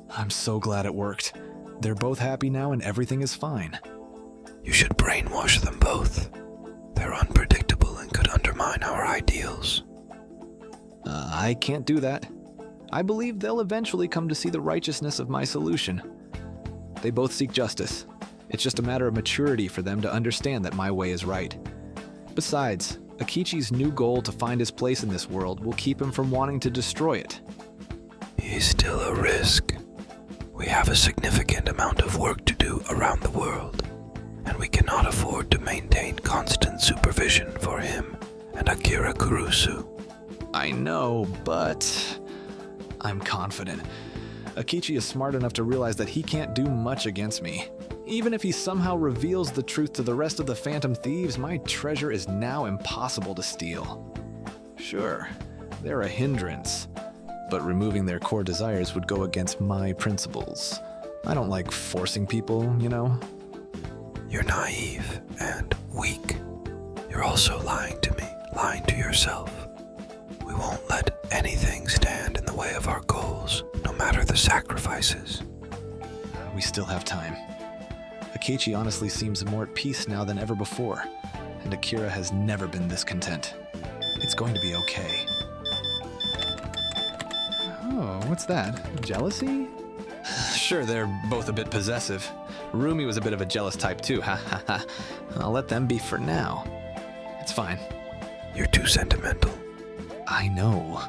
I'm so glad it worked. They're both happy now and everything is fine. You should brainwash them both. They're unpredictable and could undermine our ideals. I can't do that. I believe they'll eventually come to see the righteousness of my solution. They both seek justice. It's just a matter of maturity for them to understand that my way is right. Besides, Akechi's new goal to find his place in this world will keep him from wanting to destroy it. He's still a risk. We have a significant amount of work to do around the world, and we cannot afford to maintain constant supervision for him and Akira Kurusu. I know, but I'm confident. Akechi is smart enough to realize that he can't do much against me. Even if he somehow reveals the truth to the rest of the Phantom Thieves, my treasure is now impossible to steal. Sure, they're a hindrance, but removing their core desires would go against my principles. I don't like forcing people, you know? You're naive and weak. You're also lying to me, lying to yourself. We won't let anything stand in the way of our goals, no matter the sacrifices. We still have time. Akechi honestly seems more at peace now than ever before, and Akira has never been this content. It's going to be okay. Oh, what's that? Jealousy? Sure, they're both a bit possessive. Rumi was a bit of a jealous type too, ha ha ha. I'll let them be for now. It's fine. You're too sentimental. I know.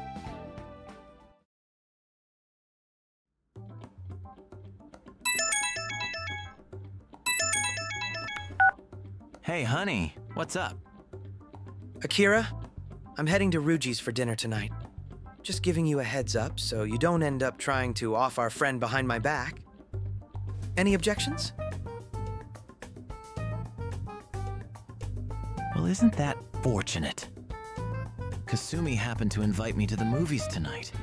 Hey, honey, what's up? Akira, I'm heading to Ryuji's for dinner tonight. Just giving you a heads up so you don't end up trying to off our friend behind my back. Any objections? Well, isn't that fortunate? Kasumi happened to invite me to the movies tonight.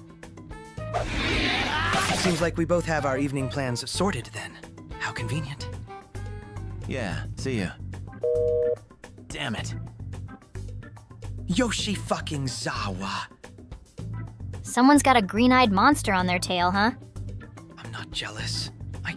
Seems like we both have our evening plans sorted then. How convenient. Yeah, see ya. Damn it. Yoshi fucking Zawa. Someone's got a green-eyed monster on their tail, huh? I'm not jealous.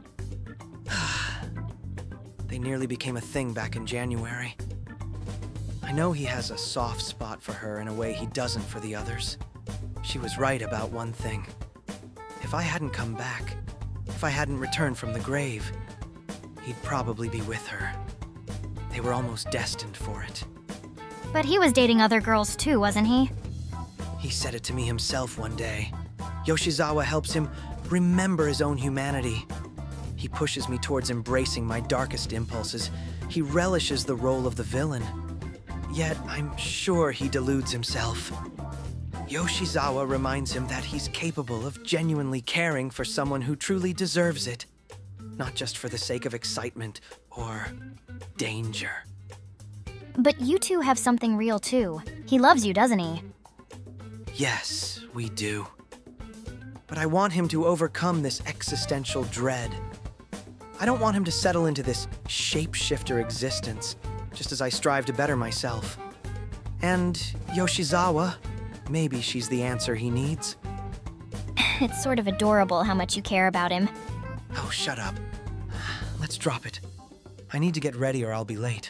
They nearly became a thing back in January. I know he has a soft spot for her in a way he doesn't for the others. She was right about one thing. If I hadn't come back, if I hadn't returned from the grave, he'd probably be with her. They were almost destined for it. But he was dating other girls too, wasn't he? He said it to me himself one day. Yoshizawa helps him remember his own humanity. He pushes me towards embracing my darkest impulses. He relishes the role of the villain. Yet, I'm sure he deludes himself. Yoshizawa reminds him that he's capable of genuinely caring for someone who truly deserves it. Not just for the sake of excitement or danger. But you two have something real too. He loves you, doesn't he? Yes, we do. But I want him to overcome this existential dread. I don't want him to settle into this shapeshifter existence, just as I strive to better myself. And Yoshizawa, maybe she's the answer he needs. It's sort of adorable how much you care about him. Oh, shut up. Let's drop it. I need to get ready or I'll be late.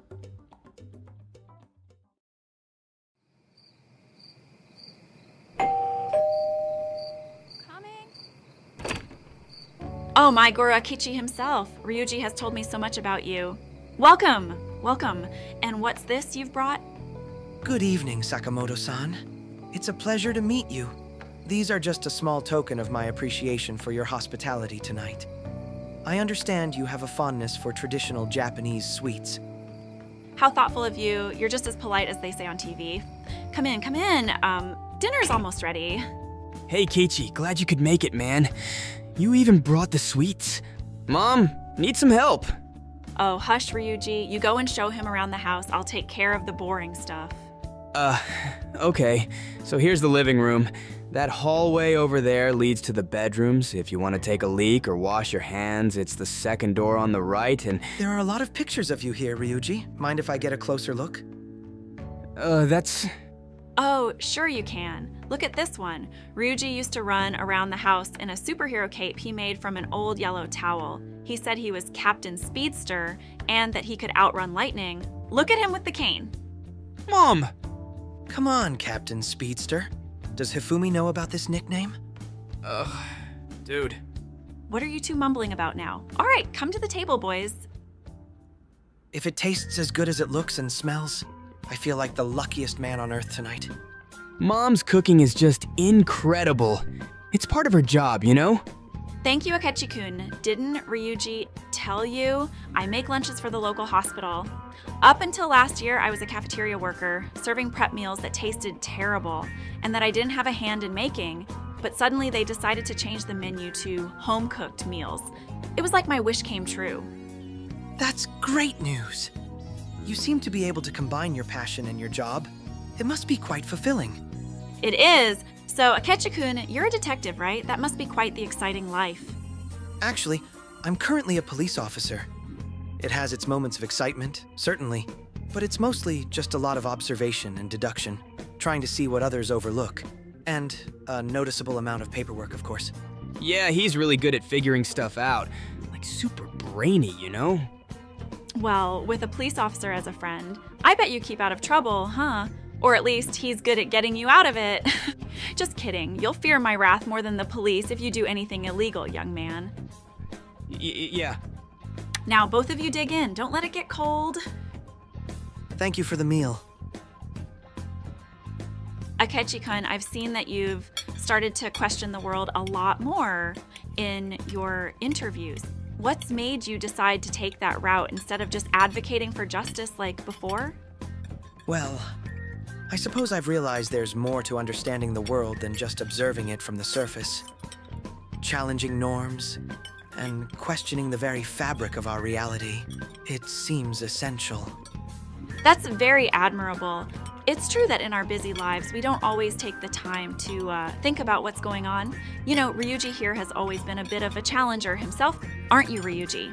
Oh my, Goro Akechi himself. Ryuji has told me so much about you. Welcome, welcome. And what's this you've brought? Good evening, Sakamoto-san. It's a pleasure to meet you. These are just a small token of my appreciation for your hospitality tonight. I understand you have a fondness for traditional Japanese sweets. How thoughtful of you. You're just as polite as they say on TV. Come in, come in. Dinner's almost ready. Hey, Keiichi, glad you could make it, man. You even brought the sweets. Mom, need some help. Oh, hush, Ryuji. You go and show him around the house. I'll take care of the boring stuff. Okay. So here's the living room. That hallway over there leads to the bedrooms. If you want to take a leak or wash your hands, it's the second door on the right, and... There are a lot of pictures of you here, Ryuji. Mind if I get a closer look? That's... Oh, sure you can. Look at this one. Ryuji used to run around the house in a superhero cape he made from an old yellow towel. He said he was Captain Speedster and that he could outrun lightning. Look at him with the cane. Mom! Come on, Captain Speedster. Does Hifumi know about this nickname? Dude. What are you two mumbling about now? All right, come to the table, boys. If it tastes as good as it looks and smells, I feel like the luckiest man on earth tonight. Mom's cooking is just incredible. It's part of her job, you know? Thank you, Akechi-kun. Didn't Ryuji tell you? I make lunches for the local hospital. Up until last year, I was a cafeteria worker, serving prep meals that tasted terrible, and that I didn't have a hand in making. But suddenly they decided to change the menu to home-cooked meals. It was like my wish came true. That's great news. You seem to be able to combine your passion and your job. It must be quite fulfilling. It is. So, Akechi-kun, you're a detective, right? That must be quite the exciting life. Actually, I'm currently a police officer. It has its moments of excitement, certainly, but it's mostly just a lot of observation and deduction, trying to see what others overlook. And a noticeable amount of paperwork, of course. Yeah, he's really good at figuring stuff out. Like super brainy, you know? Well, with a police officer as a friend, I bet you keep out of trouble, huh? Or at least he's good at getting you out of it. Just kidding. You'll fear my wrath more than the police if you do anything illegal, young man. Yeah. Now, both of you dig in. Don't let it get cold. Thank you for the meal. Akechi-kun, I've seen that you've started to question the world a lot more in your interviews. What's made you decide to take that route instead of just advocating for justice like before? Well, I suppose I've realized there's more to understanding the world than just observing it from the surface. Challenging norms and questioning the very fabric of our reality, it seems essential. That's very admirable. It's true that in our busy lives, we don't always take the time to think about what's going on. You know, Ryuji here has always been a bit of a challenger himself, aren't you, Ryuji?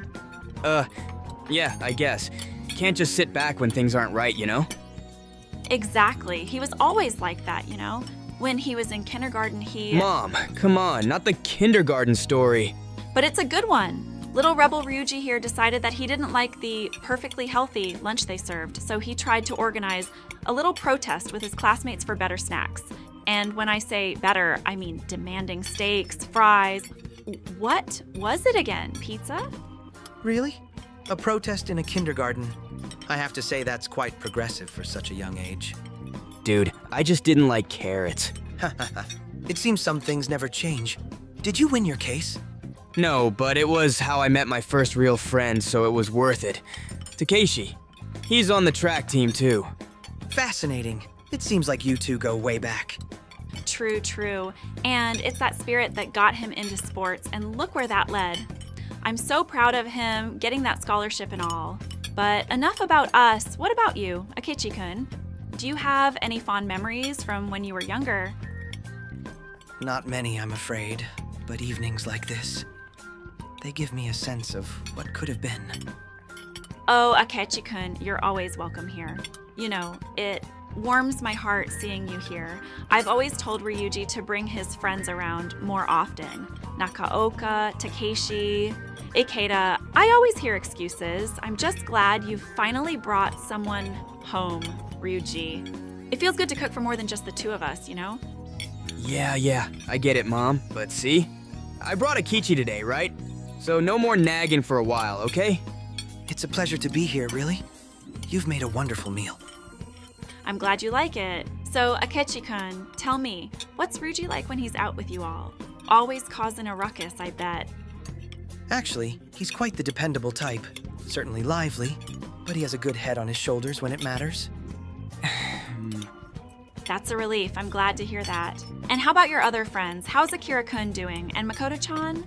Yeah, I guess. Can't just sit back when things aren't right, you know? Exactly. He was always like that, you know? When he was in kindergarten, Mom, come on, not the kindergarten story. But it's a good one. Little rebel Ryuji here decided that he didn't like the perfectly healthy lunch they served, so he tried to organize a little protest with his classmates for better snacks. And when I say better, I mean demanding steaks, fries. What was it again? Pizza? Really? A protest in a kindergarten? I have to say that's quite progressive for such a young age. Dude, I just didn't like carrots. It seems some things never change. Did you win your case? No, but it was how I met my first real friend, so it was worth it. Takeshi. He's on the track team, too. Fascinating. It seems like you two go way back. True, true. And it's that spirit that got him into sports, and look where that led. I'm so proud of him getting that scholarship and all. But enough about us. What about you, Akechi-kun? Do you have any fond memories from when you were younger? Not many, I'm afraid. But evenings like this, they give me a sense of what could have been. Oh, Akechi-kun, you're always welcome here. You know, it warms my heart seeing you here. I've always told Ryuji to bring his friends around more often. Nakaoka, Takeshi, Ikeda. I always hear excuses. I'm just glad you've finally brought someone home, Ryuji. It feels good to cook for more than just the two of us, you know? Yeah, I get it, Mom. But see? I brought Akechi today, right? So no more nagging for a while, okay? It's a pleasure to be here, really. You've made a wonderful meal. I'm glad you like it. So, Akechi-kun, tell me, what's Ryuji like when he's out with you all? Always causing a ruckus, I bet. Actually, he's quite the dependable type. Certainly lively, but he has a good head on his shoulders when it matters. That's a relief. I'm glad to hear that. And how about your other friends? How's Akira-kun doing? And Makoto-chan?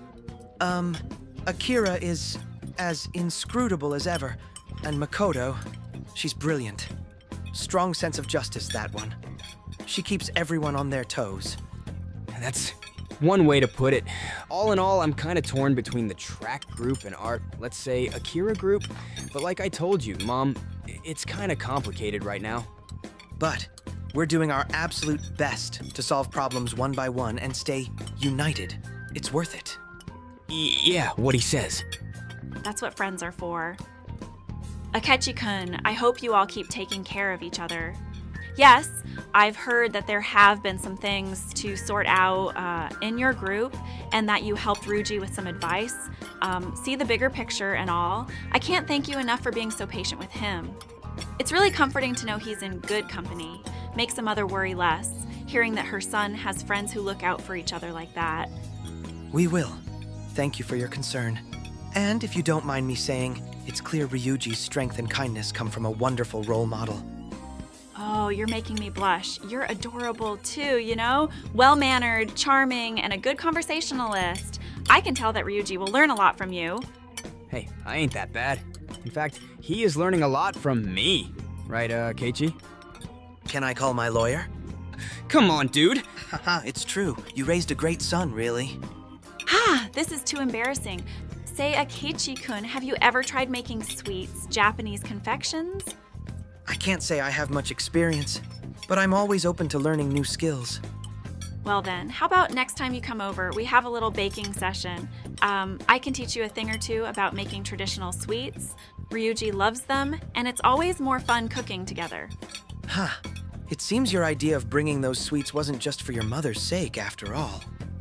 Akira is as inscrutable as ever. And Makoto, she's brilliant. Strong sense of justice, that one. She keeps everyone on their toes. That's one way to put it. All in all, I'm kind of torn between the track group and our, let's say, Akira group. But like I told you, Mom, it's kind of complicated right now. But We're doing our absolute best to solve problems one by one and stay united. It's worth it. Yeah, what he says. That's what friends are for. Akechi-kun, I hope you all keep taking care of each other. Yes, I've heard that there have been some things to sort out in your group and that you helped Ryuji with some advice. See the bigger picture and all. I can't thank you enough for being so patient with him. It's really comforting to know he's in good company. Makes a mother worry less, hearing that her son has friends who look out for each other like that. We will. Thank you for your concern. And if you don't mind me saying, it's clear Ryuji's strength and kindness come from a wonderful role model. Oh, you're making me blush. You're adorable too, you know? Well-mannered, charming, and a good conversationalist. I can tell that Ryuji will learn a lot from you. Hey, I ain't that bad. In fact, he is learning a lot from me. Right, Keiichi? Can I call my lawyer? Come on, dude. Haha, it's true. You raised a great son, really. Ah, this is too embarrassing. Say, Akechi-kun, have you ever tried making sweets, Japanese confections? I can't say I have much experience, but I'm always open to learning new skills. Well then, how about next time you come over, we have a little baking session. I can teach you a thing or two about making traditional sweets. Ryuji loves them, and it's always more fun cooking together. Huh. It seems your idea of bringing those sweets wasn't just for your mother's sake, after all.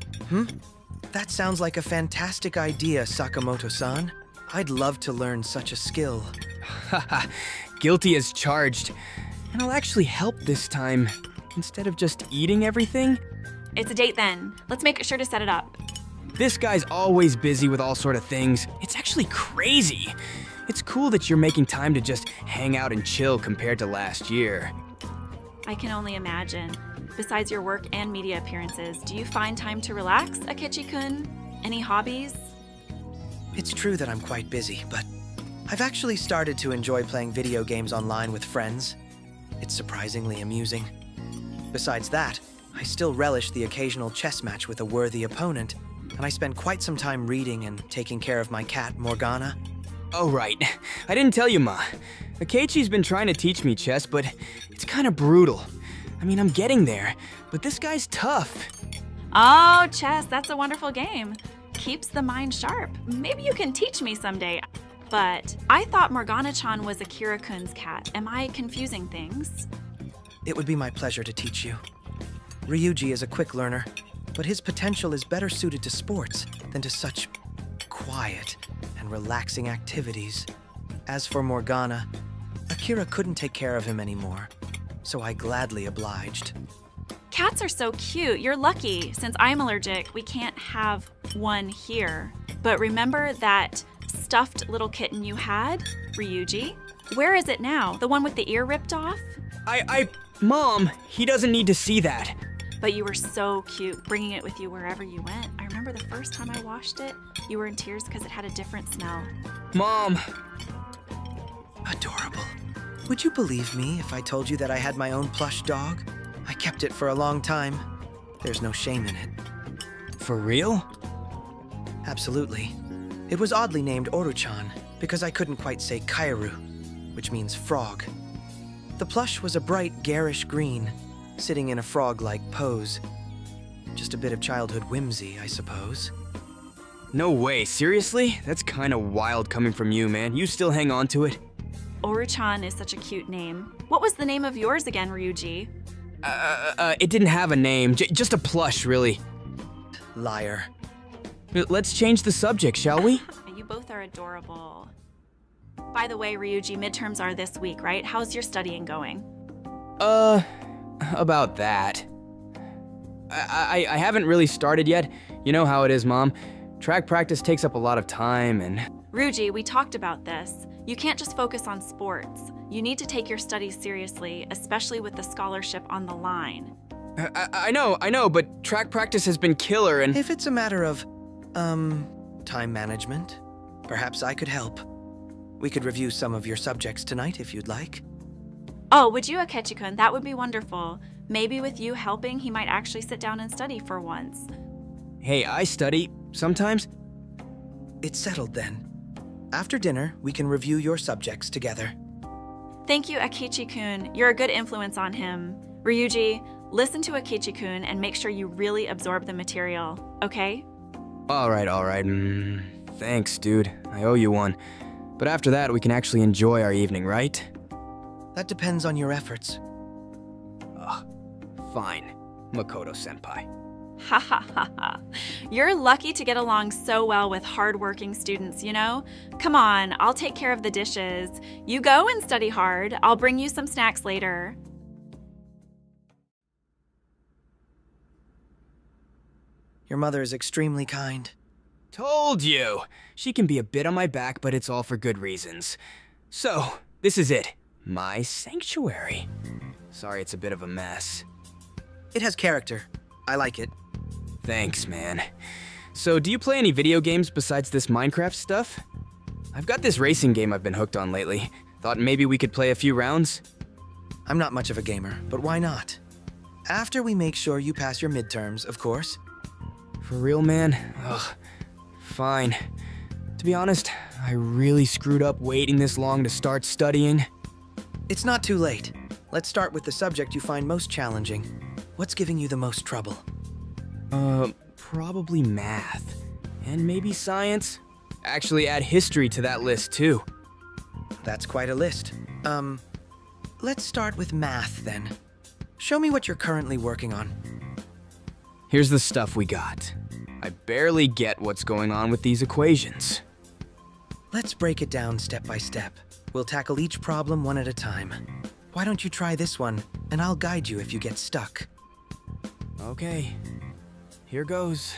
That sounds like a fantastic idea, Sakamoto-san. I'd love to learn such a skill. Haha, guilty as charged. And I'll actually help this time, instead of just eating everything. It's a date then. Let's make sure to set it up. This guy's always busy with all sort of things. It's actually crazy. It's cool that you're making time to just hang out and chill compared to last year. I can only imagine. Besides your work and media appearances, do you find time to relax, Akechi-kun? Any hobbies? It's true that I'm quite busy, but I've actually started to enjoy playing video games online with friends. It's surprisingly amusing. Besides that, I still relish the occasional chess match with a worthy opponent, and I spend quite some time reading and taking care of my cat, Morgana. Oh, right. I didn't tell you, Ma. Akechi's been trying to teach me chess, but it's kind of brutal. I mean, I'm getting there, but this guy's tough. Oh, chess, that's a wonderful game. Keeps the mind sharp. Maybe you can teach me someday. But I thought Morgana-chan was Akira-kun's cat. Am I confusing things? It would be my pleasure to teach you. Ryuji is a quick learner, but his potential is better suited to sports than to such quiet and relaxing activities. As for Morgana, Akira couldn't take care of him anymore, so I gladly obliged. Cats are so cute. You're lucky. Since I'm allergic, we can't have one here. But remember that stuffed little kitten you had, Ryuji? Where is it now? The one with the ear ripped off? Mom, he doesn't need to see that. But you were so cute, bringing it with you wherever you went. I remember the first time I washed it, you were in tears because it had a different smell. Mom. Adorable. Would you believe me if I told you that I had my own plush dog? I kept it for a long time. There's no shame in it. For real? Absolutely. It was oddly named Oru-chan because I couldn't quite say Kairu, which means frog. The plush was a bright, garish green, sitting in a frog-like pose. Just a bit of childhood whimsy, I suppose. No way, seriously? That's kind of wild coming from you, man. You still hang on to it? Oru-chan is such a cute name. What was the name of yours again, Ryuji? It didn't have a name, just a plush, really. Liar. Let's change the subject, shall we? You both are adorable. By the way, Ryuji, midterms are this week, right? How's your studying going? About that. I haven't really started yet. You know how it is, Mom. Track practice takes up a lot of time and... Ryuji, we talked about this. You can't just focus on sports. You need to take your studies seriously, especially with the scholarship on the line. I know, but track practice has been killer and... If it's a matter of, time management, perhaps I could help. We could review some of your subjects tonight if you'd like. Oh, would you, Akechi-kun? That would be wonderful. Maybe with you helping, he might actually sit down and study for once. Hey, I study sometimes. It's settled then. After dinner, we can review your subjects together. Thank you, Akechi-kun. You're a good influence on him. Ryuji, listen to Akechi-kun and make sure you really absorb the material, okay? All right. Thanks, dude. I owe you one. But after that, we can actually enjoy our evening, right? That depends on your efforts. Fine, Makoto-senpai. Ha ha ha ha. You're lucky to get along so well with hardworking students, you know? Come on, I'll take care of the dishes. You go and study hard. I'll bring you some snacks later. Your mother is extremely kind. Told you! She can be a bit on my back, but it's all for good reasons. So, this is it. My sanctuary. Sorry it's a bit of a mess. It has character. I like it. Thanks, man. So, do you play any video games besides this Minecraft stuff? I've got this racing game I've been hooked on lately. Thought maybe we could play a few rounds? I'm not much of a gamer, but why not? After we make sure you pass your midterms, of course. For real, man? Ugh. Fine. To be honest, I really screwed up waiting this long to start studying. It's not too late. Let's start with the subject you find most challenging. What's giving you the most trouble? Probably math. And maybe science. Actually, add history to that list, too. That's quite a list. Let's start with math, then. Show me what you're currently working on. Here's the stuff we got. I barely get what's going on with these equations. Let's break it down step by step. We'll tackle each problem one at a time. Why don't you try this one, and I'll guide you if you get stuck. Okay. Here goes.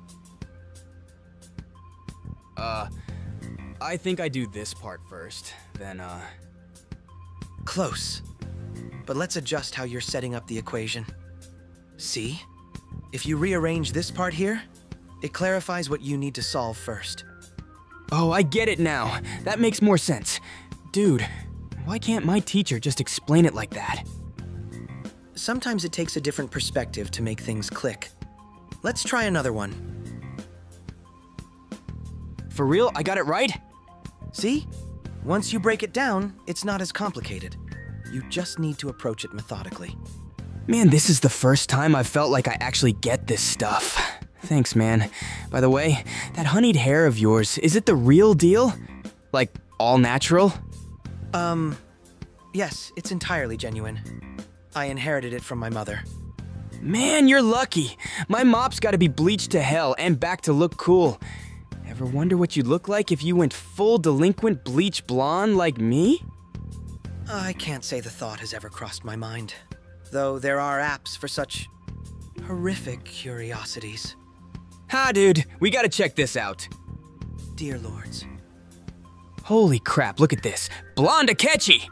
I think I do this part first, then, Close. But let's adjust how you're setting up the equation. See? If you rearrange this part here, it clarifies what you need to solve first. Oh, I get it now. That makes more sense. Dude, why can't my teacher just explain it like that? Sometimes it takes a different perspective to make things click. Let's try another one. For real? I got it right? See? Once you break it down, it's not as complicated. You just need to approach it methodically. Man, this is the first time I've felt like I actually get this stuff. Thanks, man. By the way, that honeyed hair of yours, is it the real deal? Like, all natural? Yes, it's entirely genuine. I inherited it from my mother. Man, you're lucky. My mop's gotta be bleached to hell and back to look cool. Ever wonder what you'd look like if you went full delinquent bleach blonde like me? I can't say the thought has ever crossed my mind. Though there are apps for such horrific curiosities. Ha, dude, we gotta check this out. Dear lords. Holy crap, look at this. Blonde Akechi!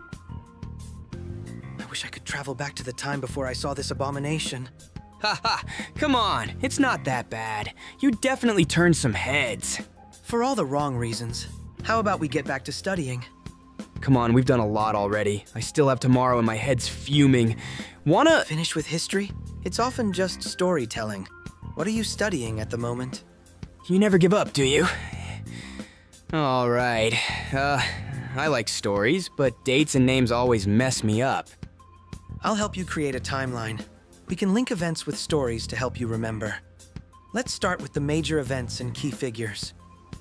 I wish I could travel back to the time before I saw this abomination. Haha, come on, it's not that bad. You definitely turned some heads. For all the wrong reasons. How about we get back to studying? Come on, we've done a lot already. I still have tomorrow and my head's fuming. Wanna— Finish with history? It's often just storytelling. What are you studying at the moment? You never give up, do you? Alright, I like stories, but dates and names always mess me up. I'll help you create a timeline. We can link events with stories to help you remember. Let's start with the major events and key figures.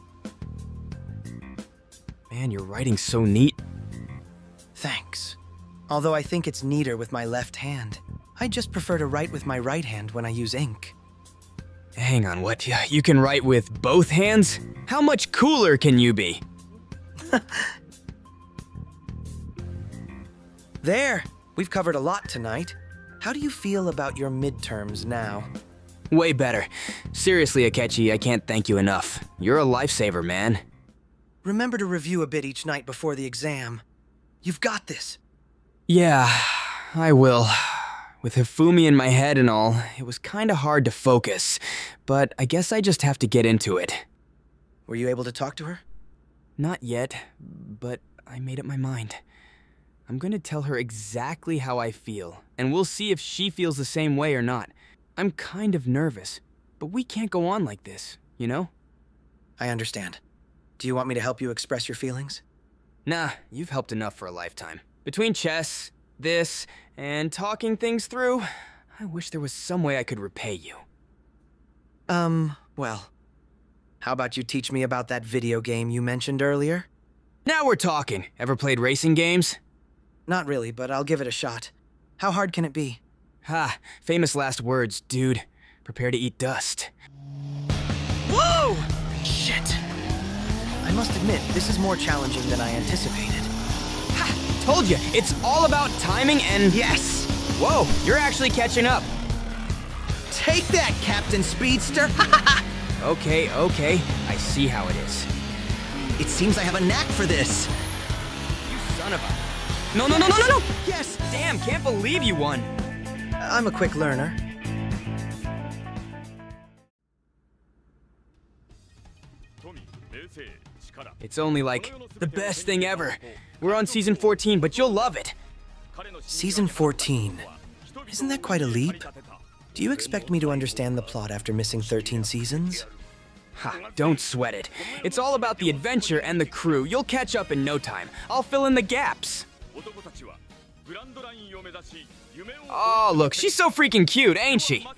Man, your writing's so neat. Thanks. Although I think it's neater with my left hand. I just prefer to write with my right hand when I use ink. Hang on, what? You can write with both hands? How much cooler can you be? There! We've covered a lot tonight. How do you feel about your midterms now? Way better. Seriously, Akechi, I can't thank you enough. You're a lifesaver, man. Remember to review a bit each night before the exam. You've got this. Yeah, I will. With Hifumi in my head and all, it was kinda hard to focus. But I guess I just have to get into it. Were you able to talk to her? Not yet, but I made up my mind. I'm gonna tell her exactly how I feel, and we'll see if she feels the same way or not. I'm kind of nervous, but we can't go on like this, you know? I understand. Do you want me to help you express your feelings? Nah, you've helped enough for a lifetime. Between chess, this, and talking things through, I wish there was some way I could repay you. Well, how about you teach me about that video game you mentioned earlier? Now we're talking. Ever played racing games? Not really, but I'll give it a shot. How hard can it be? Ha, famous last words, dude. Prepare to eat dust. Whoa! Shit! I must admit, this is more challenging than I anticipated. Ha! Told you, it's all about timing and... Yes! Whoa, you're actually catching up. Take that, Captain Speedster! Okay, I see how it is. It seems I have a knack for this. You son of a... No! Yes! Damn, can't believe you won. I'm a quick learner. It's only like the best thing ever. We're on season 14, but you'll love it. Season 14. Isn't that quite a leap? Do you expect me to understand the plot after missing 13 seasons? Ha, don't sweat it. It's all about the adventure and the crew. You'll catch up in no time. I'll fill in the gaps. Oh, look, she's so freaking cute, ain't she?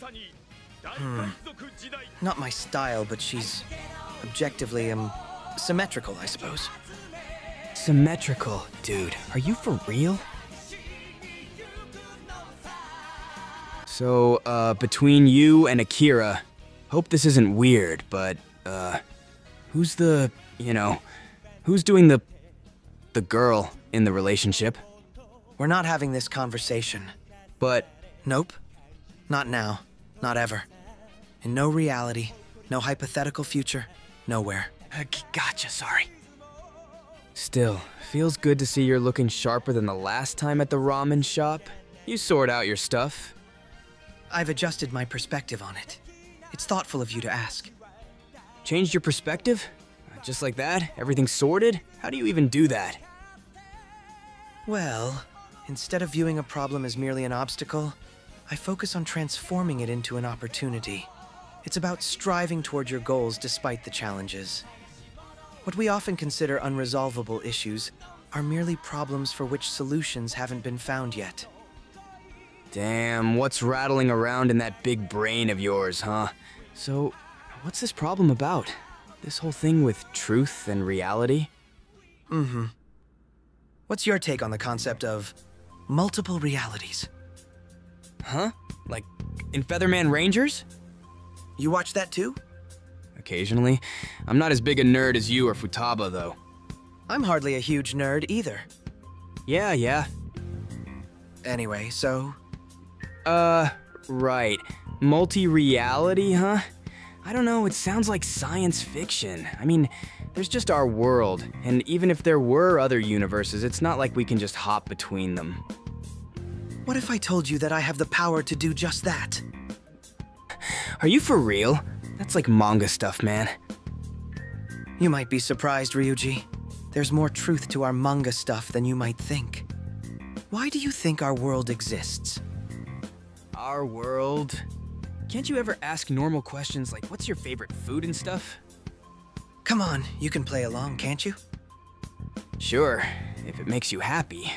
Not my style, but she's objectively, symmetrical, I suppose. Symmetrical, dude. Are you for real? So, between you and Akira, hope this isn't weird, but, who's the, who's doing the girl in the relationship? We're not having this conversation. But... Nope. Not now. Not ever. In no reality, no hypothetical future, nowhere. Gotcha, sorry. Still, feels good to see you're looking sharper than the last time at the ramen shop. You sort out your stuff. I've adjusted my perspective on it. It's thoughtful of you to ask. Changed your perspective? Just like that? Everything's sorted? How do you even do that? Well, instead of viewing a problem as merely an obstacle, I focus on transforming it into an opportunity. It's about striving toward your goals despite the challenges. What we often consider unresolvable issues are merely problems for which solutions haven't been found yet. Damn, what's rattling around in that big brain of yours, huh? So, what's this problem about? This whole thing with truth and reality? Mm-hmm. What's your take on the concept of multiple realities? Huh? Like in Featherman Rangers? You watch that too? Occasionally. I'm not as big a nerd as you or Futaba, though. I'm hardly a huge nerd either. Yeah. Anyway, so... Right. Multi-reality, huh? I don't know, it sounds like science fiction. I mean, there's just our world, and even if there were other universes, it's not like we can just hop between them. What if I told you that I have the power to do just that? Are you for real? That's like manga stuff, man. You might be surprised, Ryuji. There's more truth to our manga stuff than you might think. Why do you think our world exists? Our world? Can't you ever ask normal questions like, what's your favorite food and stuff? Come on, you can play along, can't you? Sure, if it makes you happy.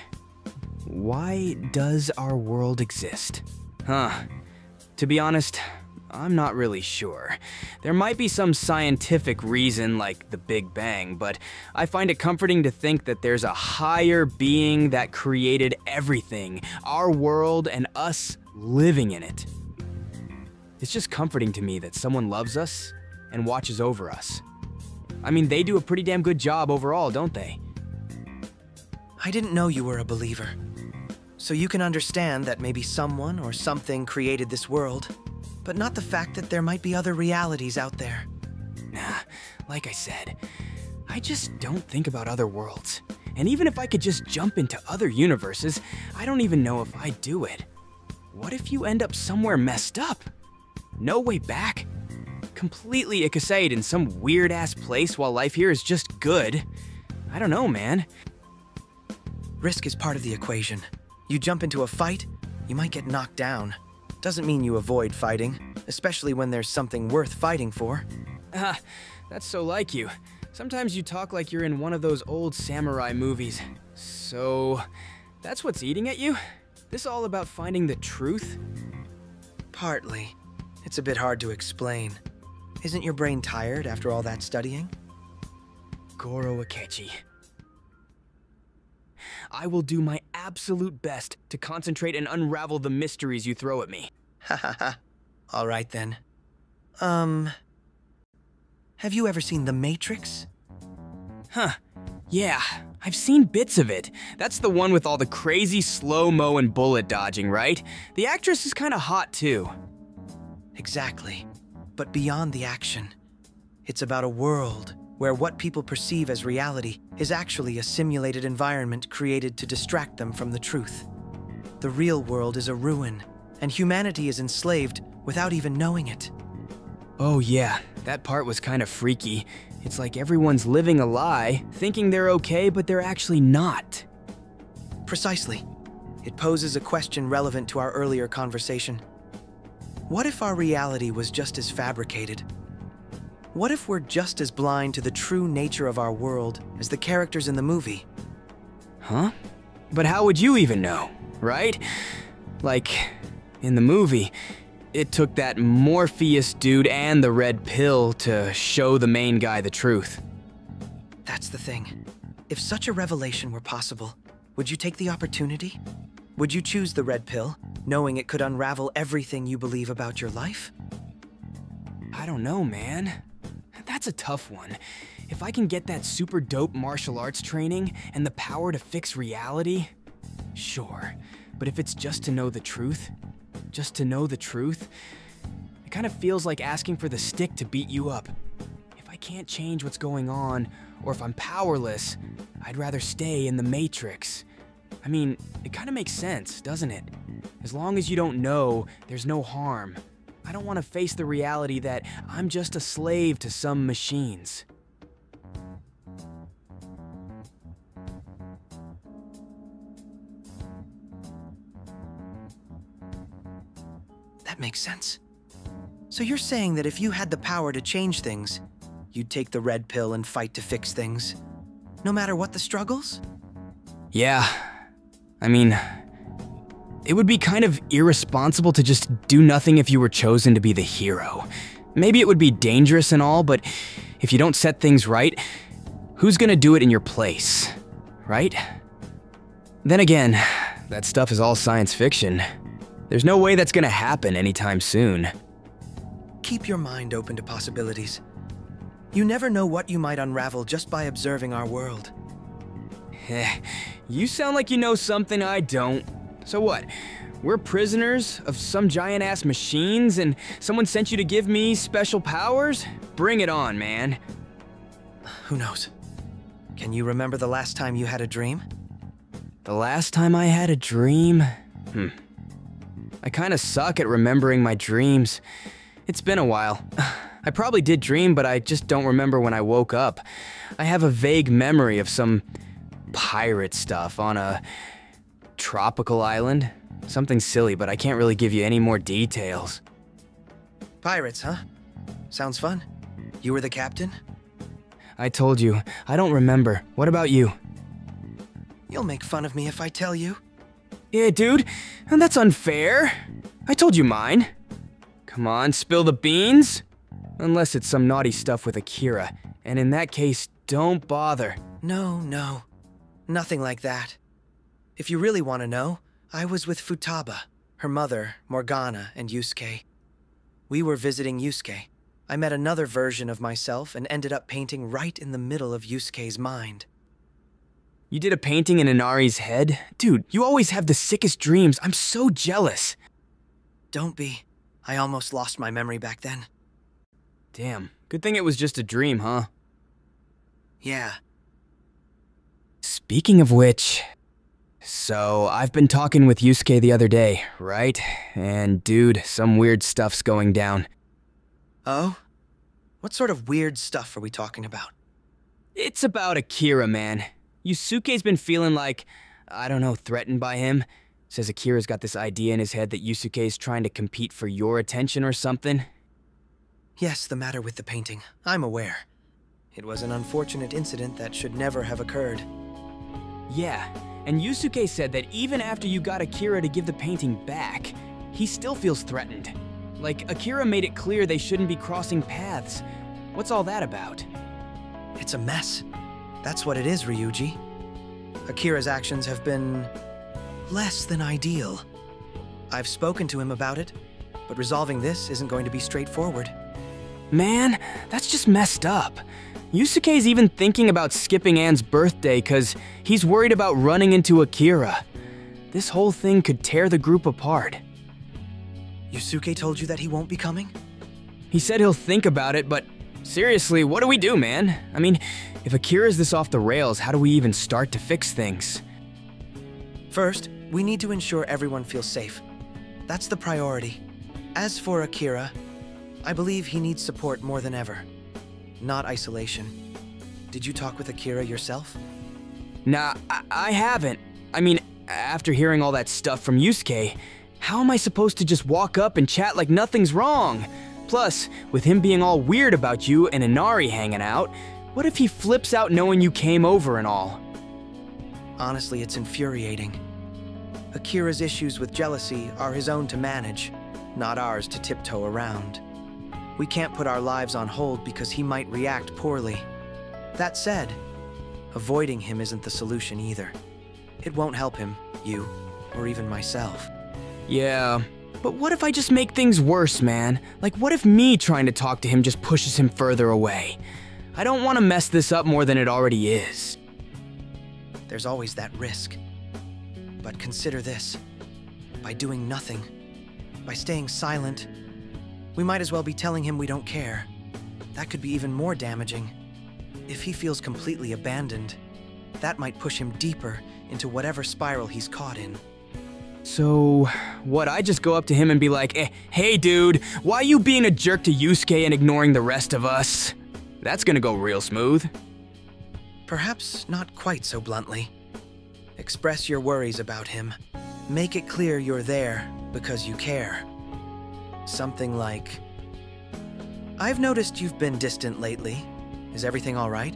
Why does our world exist? Huh. To be honest, I'm not really sure. There might be some scientific reason like the Big Bang, but I find it comforting to think that there's a higher being that created everything, our world and us living in it. It's just comforting to me that someone loves us and watches over us. I mean, they do a pretty damn good job overall, don't they? I didn't know you were a believer. So you can understand that maybe someone or something created this world, but not the fact that there might be other realities out there. Nah, like I said, I just don't think about other worlds. And even if I could just jump into other universes, I don't even know if I'd do it. What if you end up somewhere messed up? No way back? Completely Ikaseid in some weird-ass place while life here is just good? I don't know, man. Risk is part of the equation. You jump into a fight, you might get knocked down. Doesn't mean you avoid fighting, especially when there's something worth fighting for. That's so like you. Sometimes you talk like you're in one of those old samurai movies. So, That's what's eating at you? This all about finding the truth? Partly. It's a bit hard to explain. Isn't your brain tired after all that studying? Goro Akechi. I will do my absolute best to concentrate and unravel the mysteries you throw at me. Ha ha ha. All right then. Have you ever seen The Matrix? Huh. Yeah, I've seen bits of it. That's the one with all the crazy slow-mo and bullet dodging, right? The actress is kinda hot too. Exactly. But beyond the action, it's about a world where what people perceive as reality is actually a simulated environment created to distract them from the truth. The real world is a ruin, and humanity is enslaved without even knowing it. Oh yeah, that part was kinda freaky. It's like everyone's living a lie, thinking they're okay, but they're actually not. Precisely. It poses a question relevant to our earlier conversation. What if our reality was just as fabricated? What if we're just as blind to the true nature of our world as the characters in the movie? Huh? But how would you even know, right? Like, in the movie, it took that Morpheus dude and the red pill to show the main guy the truth. That's the thing. If such a revelation were possible, would you take the opportunity? Would you choose the red pill, knowing it could unravel everything you believe about your life? I don't know, man. That's a tough one. If I can get that super dope martial arts training and the power to fix reality, sure. But if it's just to know the truth, it kind of feels like asking for the stick to beat you up. If I can't change what's going on, or if I'm powerless, I'd rather stay in the Matrix. I mean, it kind of makes sense, doesn't it? As long as you don't know, there's no harm. I don't want to face the reality that I'm just a slave to some machines. That makes sense. So you're saying that if you had the power to change things, you'd take the red pill and fight to fix things, no matter what the struggles? Yeah. I mean, it would be kind of irresponsible to just do nothing if you were chosen to be the hero. Maybe it would be dangerous and all, but if you don't set things right, who's gonna do it in your place, right? Then again, that stuff is all science fiction. There's no way that's gonna happen anytime soon. Keep your mind open to possibilities. You never know what you might unravel just by observing our world. You sound like you know something I don't. So what? We're prisoners of some giant-ass machines and someone sent you to give me special powers? Bring it on, man. Who knows? Can you remember the last time you had a dream? The last time I had a dream? I kinda suck at remembering my dreams. It's been a while. I probably did dream, but I just don't remember when I woke up. I have a vague memory of some pirate stuff on a tropical island. Something silly, but I can't really give you any more details. Pirates, huh? Sounds fun. You were the captain? I told you, I don't remember. What about you? You'll make fun of me if I tell you. Yeah, dude, that's unfair. I told you mine. Come on, spill the beans. Unless it's some naughty stuff with Akira, and in that case, don't bother. No. Nothing like that. If you really want to know, I was with Futaba, her mother, Morgana, and Yusuke. We were visiting Yusuke. I met another version of myself and ended up painting right in the middle of Yusuke's mind. You did a painting in Inari's head? Dude, you always have the sickest dreams. I'm so jealous. Don't be. I almost lost my memory back then. Damn, good thing it was just a dream, huh? Yeah. Speaking of which, so I've been talking with Yusuke the other day, right? And dude, some weird stuff's going down. Oh? What sort of weird stuff are we talking about? It's about Akira, man. Yusuke's been feeling like, I don't know, threatened by him. Says Akira's got this idea in his head that Yusuke's trying to compete for your attention or something. Yes, the matter with the painting. I'm aware. It was an unfortunate incident that should never have occurred. Yeah, And Yusuke said that even after you got Akira to give the painting back, he still feels threatened. Like, Akira made it clear they shouldn't be crossing paths. What's all that about? It's a mess. That's what it is, Ryuji. Akira's actions have been less than ideal. I've spoken to him about it, but resolving this isn't going to be straightforward. Man, that's just messed up. Yusuke's even thinking about skipping Anne's birthday because he's worried about running into Akira. This whole thing could tear the group apart. Yusuke told you that he won't be coming? He said he'll think about it, but seriously, what do we do, man? I mean, if Akira's this off the rails, how do we even start to fix things? First, we need to ensure everyone feels safe. That's the priority. As for Akira, I believe he needs support more than ever, not isolation. Did you talk with Akira yourself? Nah, I haven't. I mean, after hearing all that stuff from Yusuke, how am I supposed to just walk up and chat like nothing's wrong? Plus, with him being all weird about you and Inari hanging out, what if he flips out knowing you came over and all? Honestly, it's infuriating. Akira's issues with jealousy are his own to manage, not ours to tiptoe around. We can't put our lives on hold because he might react poorly. That said, avoiding him isn't the solution either. It won't help him, you, or even myself. Yeah, but what if I just make things worse, man? Like, what if me trying to talk to him just pushes him further away? I don't want to mess this up more than it already is. There's always that risk. But consider this. By doing nothing, by staying silent, we might as well be telling him we don't care. That could be even more damaging. If he feels completely abandoned, that might push him deeper into whatever spiral he's caught in. So, what, I just go up to him and be like, hey dude, why you being a jerk to Yusuke and ignoring the rest of us? That's gonna go real smooth. Perhaps not quite so bluntly. Express your worries about him. Make it clear you're there because you care. Something like, I've noticed you've been distant lately. Is everything all right?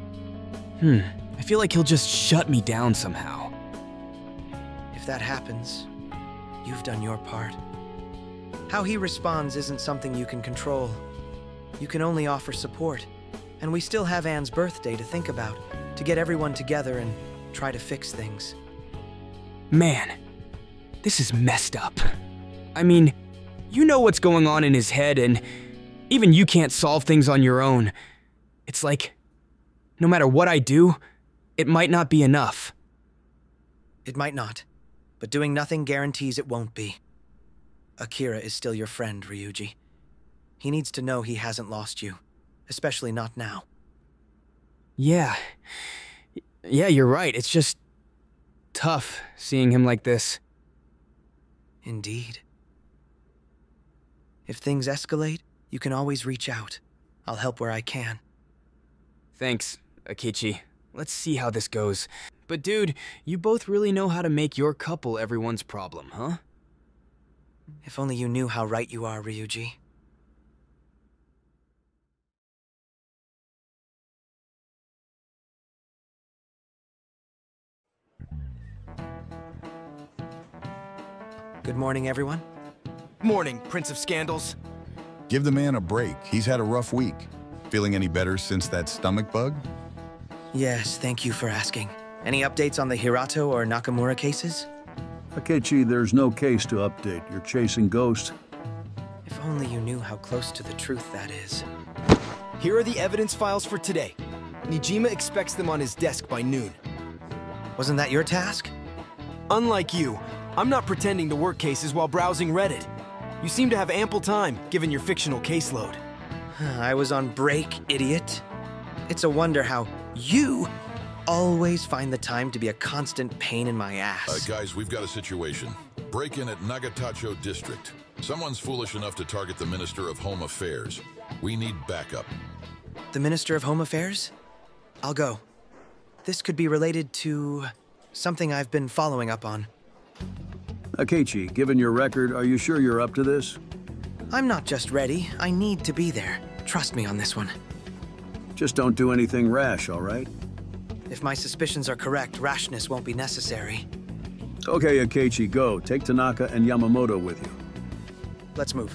I feel like he'll just shut me down somehow. If that happens, you've done your part. How he responds isn't something you can control. You can only offer support. And we still have Anne's birthday to think about, to get everyone together and try to fix things. Man, this is messed up. I mean, you know what's going on in his head, and even you can't solve things on your own. It's like, no matter what I do, it might not be enough. It might not, but doing nothing guarantees it won't be. Akira is still your friend, Ryuji. He needs to know he hasn't lost you, especially not now. Yeah, you're right. It's just tough seeing him like this. Indeed. If things escalate, you can always reach out. I'll help where I can. Thanks, Akechi. Let's see how this goes. But dude, you both really know how to make your couple everyone's problem, huh? If only you knew how right you are, Ryuji. Good morning, everyone. Morning, Prince of Scandals. Give the man a break. He's had a rough week. Feeling any better since that stomach bug? Yes, thank you for asking. Any updates on the Hirato or Nakamura cases? Akechi, there's no case to update. You're chasing ghosts. If only you knew how close to the truth that is. Here are the evidence files for today. Nijima expects them on his desk by noon. Wasn't that your task? Unlike you, I'm not pretending to work cases while browsing Reddit. You seem to have ample time, given your fictional caseload. I was on break, idiot. It's a wonder how you always find the time to be a constant pain in my ass. Guys, we've got a situation. Break-in at Nagatacho District. Someone's foolish enough to target the Minister of Home Affairs. We need backup. The Minister of Home Affairs? I'll go. This could be related to something I've been following up on. Akechi, given your record, are you sure you're up to this? I'm not just ready, I need to be there. Trust me on this one. Just don't do anything rash, all right? If my suspicions are correct, rashness won't be necessary. Okay, Akechi, go. Take Tanaka and Yamamoto with you. Let's move.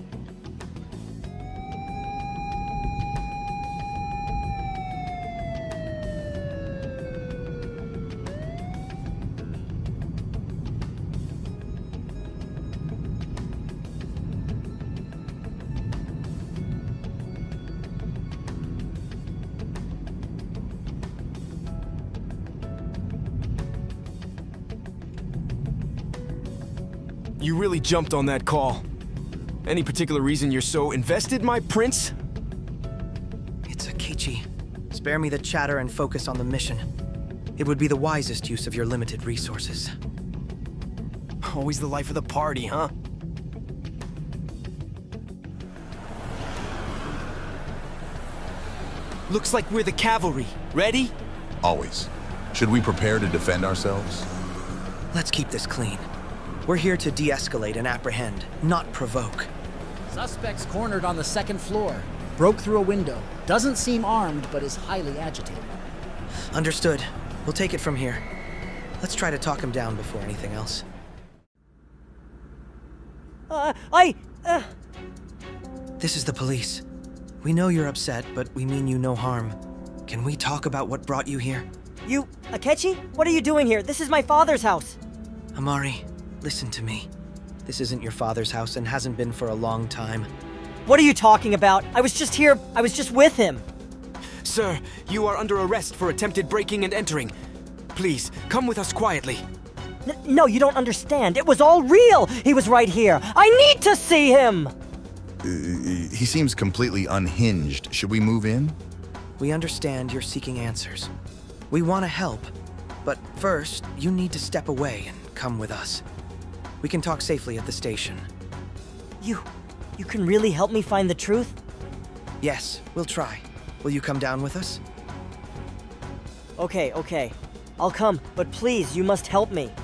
You really jumped on that call. Any particular reason you're so invested, my prince? It's Akechi. Spare me the chatter and focus on the mission. It would be the wisest use of your limited resources. Always the life of the party, huh? Looks like we're the cavalry. Ready? Always. Should we prepare to defend ourselves? Let's keep this clean. We're here to de-escalate and apprehend, not provoke. Suspect's cornered on the second floor. Broke through a window. Doesn't seem armed, but is highly agitated. Understood. We'll take it from here. Let's try to talk him down before anything else. This is the police. We know you're upset, but we mean you no harm. Can we talk about what brought you here? You... Akechi? What are you doing here? This is my father's house. Amari, listen to me. This isn't your father's house and hasn't been for a long time. What are you talking about? I was just here. I was just with him. Sir, you are under arrest for attempted breaking and entering. Please, come with us quietly. No, you don't understand. It was all real. He was right here. I need to see him! He seems completely unhinged. Should we move in? We understand you're seeking answers. We want to help. But first, you need to step away and come with us. We can talk safely at the station. You can really help me find the truth? Yes, we'll try. Will you come down with us? Okay. I'll come, but please, you must help me.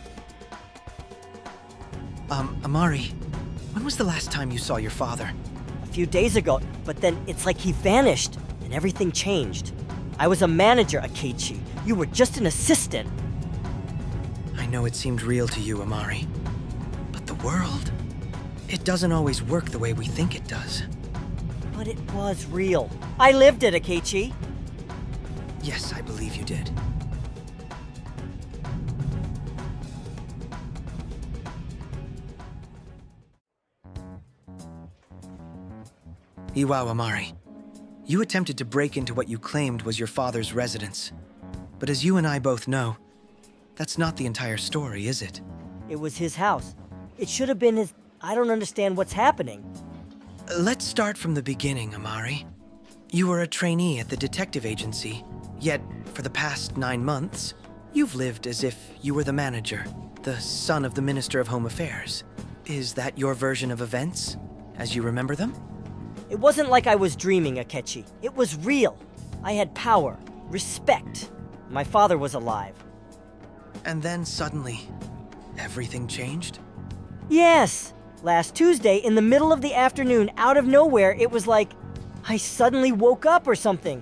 Amari, when was the last time you saw your father? A few days ago, but then it's like he vanished, and everything changed. I was a manager, Akechi. You were just an assistant. I know it seemed real to you, Amari. But the world... it doesn't always work the way we think it does. But it was real. I lived it, Akechi. Yes, I believe you did. Iwao Amari, you attempted to break into what you claimed was your father's residence. But as you and I both know, that's not the entire story, is it? It was his house. It should have been his... I don't understand what's happening. Let's start from the beginning, Amari. You were a trainee at the detective agency, yet for the past 9 months, you've lived as if you were the manager, the son of the Minister of Home Affairs. Is that your version of events, as you remember them? It wasn't like I was dreaming, Akechi. It was real. I had power, respect. My father was alive. And then suddenly, everything changed? Yes! Last Tuesday, in the middle of the afternoon, out of nowhere, it was like I suddenly woke up or something.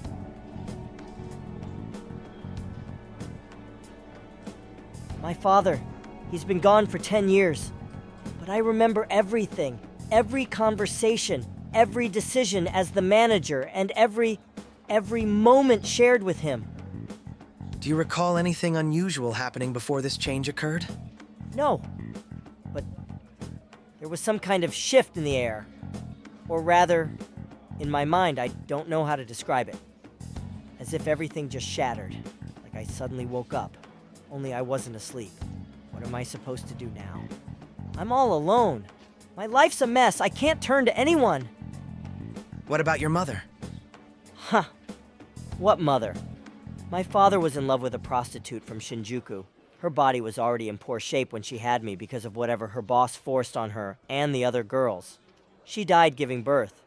My father, he's been gone for 10 years. But I remember everything, every conversation, every decision as the manager, and every moment shared with him. Do you recall anything unusual happening before this change occurred? No. But there was some kind of shift in the air. Or rather, in my mind, I don't know how to describe it. As if everything just shattered. Like I suddenly woke up. Only I wasn't asleep. What am I supposed to do now? I'm all alone. My life's a mess. I can't turn to anyone. What about your mother? Huh. What mother? My father was in love with a prostitute from Shinjuku. Her body was already in poor shape when she had me because of whatever her boss forced on her and the other girls. She died giving birth.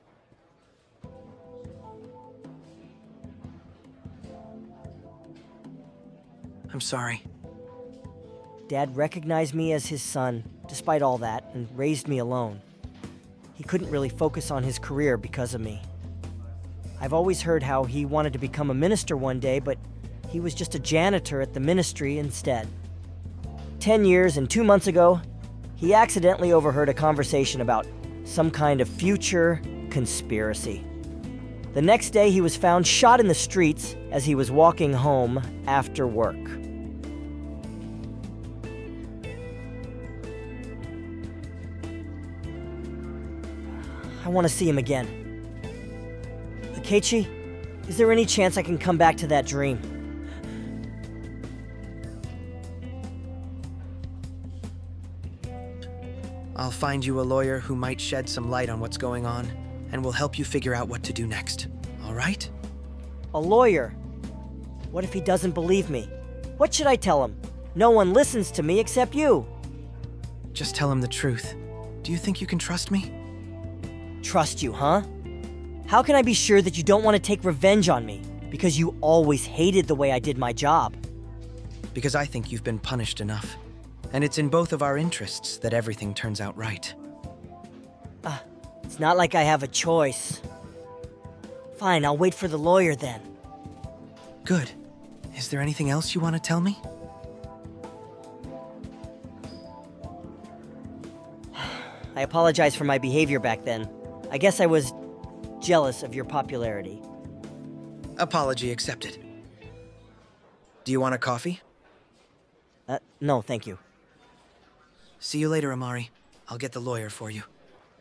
I'm sorry. Dad recognized me as his son, despite all that, and raised me alone. He couldn't really focus on his career because of me. I've always heard how he wanted to become a minister one day, but he was just a janitor at the ministry instead. 10 years and 2 months ago, he accidentally overheard a conversation about some kind of future conspiracy. The next day, he was found shot in the streets as he was walking home after work. I want to see him again. Akechi, is there any chance I can come back to that dream? I'll find you a lawyer who might shed some light on what's going on, and will help you figure out what to do next. All right? A lawyer? What if he doesn't believe me? What should I tell him? No one listens to me except you. Just tell him the truth. Do you think you can trust me? Trust you, huh? How can I be sure that you don't want to take revenge on me? Because you always hated the way I did my job. Because I think you've been punished enough. And it's in both of our interests that everything turns out right. It's not like I have a choice. Fine, I'll wait for the lawyer then. Good. Is there anything else you want to tell me? I apologize for my behavior back then. I guess I was jealous of your popularity. Apology accepted. Do you want a coffee? No, thank you. See you later, Amari. I'll get the lawyer for you.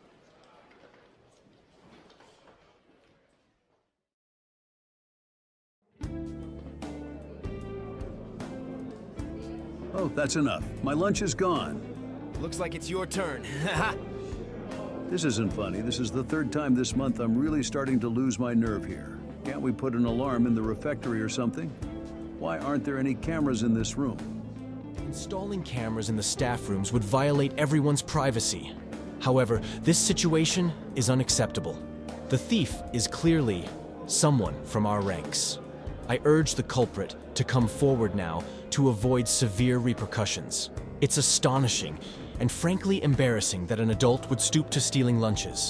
Oh, that's enough. My lunch is gone. Looks like it's your turn. This isn't funny. This is the third time this month I'm really starting to lose my nerve here. Can't we put an alarm in the refectory or something? Why aren't there any cameras in this room? Installing cameras in the staff rooms would violate everyone's privacy. However, this situation is unacceptable. The thief is clearly someone from our ranks. I urge the culprit to come forward now to avoid severe repercussions. It's astonishing and frankly embarrassing that an adult would stoop to stealing lunches.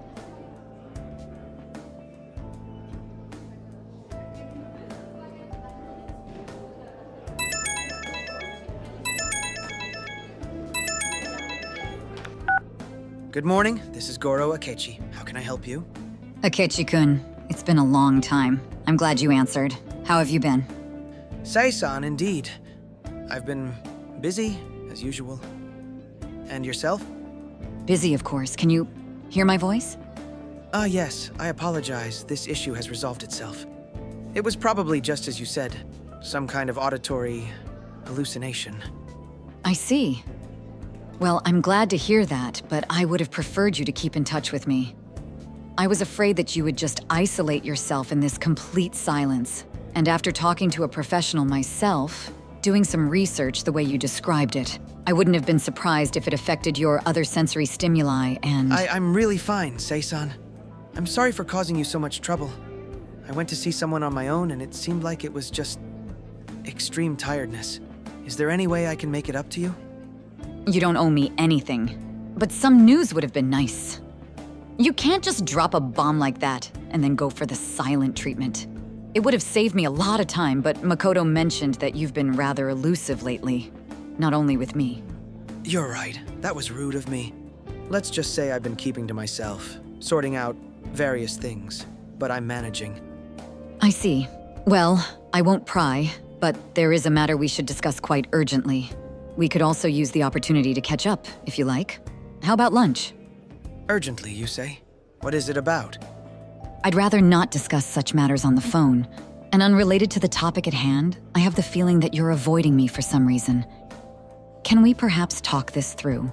Good morning. This is Goro Akechi. How can I help you? Akechi-kun, it's been a long time. I'm glad you answered. How have you been? Sei-san, indeed. I've been busy, as usual. And yourself? Busy, of course. Can you hear my voice? Yes. I apologize. This issue has resolved itself. It was probably just as you said. Some kind of auditory hallucination. I see. Well, I'm glad to hear that, but I would have preferred you to keep in touch with me. I was afraid that you would just isolate yourself in this complete silence. And after talking to a professional myself, doing some research the way you described it, I wouldn't have been surprised if it affected your other sensory stimuli and… I'm really fine, Sei-san. I'm sorry for causing you so much trouble. I went to see someone on my own and it seemed like it was just extreme tiredness. Is there any way I can make it up to you? You don't owe me anything, but some news would have been nice. You can't just drop a bomb like that and then go for the silent treatment. It would have saved me a lot of time, but Makoto mentioned that you've been rather elusive lately. Not only with me. You're right. That was rude of me. Let's just say I've been keeping to myself, sorting out various things, but I'm managing. I see. Well, I won't pry, but there is a matter we should discuss quite urgently. We could also use the opportunity to catch up, if you like. How about lunch? Urgently, you say? What is it about? I'd rather not discuss such matters on the phone. And unrelated to the topic at hand, I have the feeling that you're avoiding me for some reason. Can we perhaps talk this through?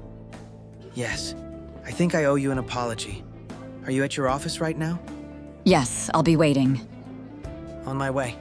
Yes. I think I owe you an apology. Are you at your office right now? Yes, I'll be waiting. On my way.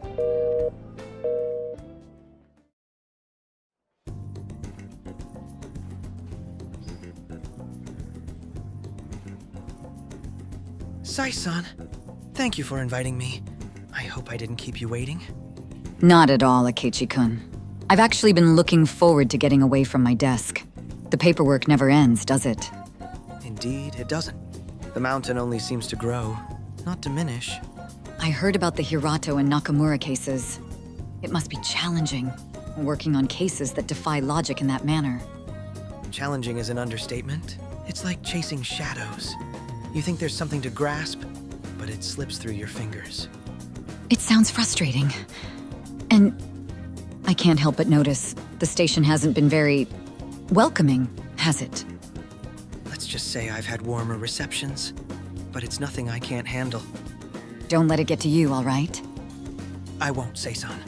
Sei-san, thank you for inviting me. I hope I didn't keep you waiting. Not at all, Akechi-kun. I've actually been looking forward to getting away from my desk. The paperwork never ends, does it? Indeed, it doesn't. The mountain only seems to grow. not diminish. I heard about the Hirato and Nakamura cases. It must be challenging, working on cases that defy logic in that manner. Challenging is an understatement. It's like chasing shadows. You think there's something to grasp, but it slips through your fingers. It sounds frustrating. And I can't help but notice the station hasn't been very welcoming, has it? Let's just say I've had warmer receptions, but it's nothing I can't handle. Don't let it get to you, all right? I won't, Sei-san.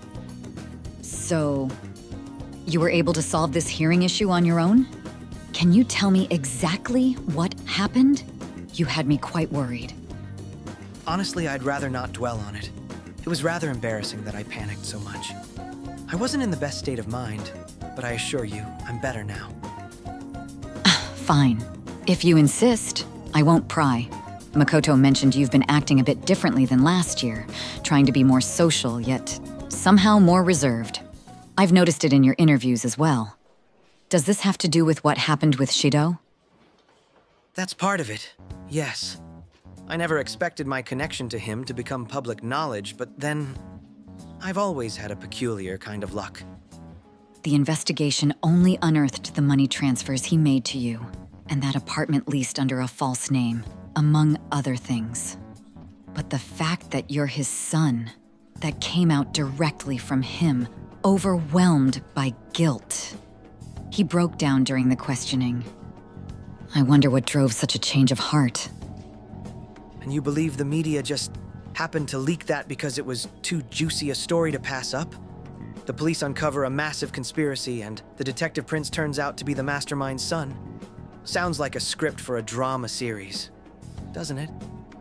So, you were able to solve this hearing issue on your own? Can you tell me exactly what happened? You had me quite worried. Honestly, I'd rather not dwell on it. It was rather embarrassing that I panicked so much. I wasn't in the best state of mind, but I assure you, I'm better now. Fine. If you insist, I won't pry. Makoto mentioned you've been acting a bit differently than last year, trying to be more social, yet somehow more reserved. I've noticed it in your interviews as well. Does this have to do with what happened with Shido? That's part of it, yes. I never expected my connection to him to become public knowledge, but then I've always had a peculiar kind of luck. The investigation only unearthed the money transfers he made to you, and that apartment leased under a false name, among other things. But the fact that you're his son, that came out directly from him, overwhelmed by guilt. He broke down during the questioning. I wonder what drove such a change of heart. And you believe the media just happened to leak that because it was too juicy a story to pass up? The police uncover a massive conspiracy and the detective prince turns out to be the mastermind's son. Sounds like a script for a drama series, doesn't it?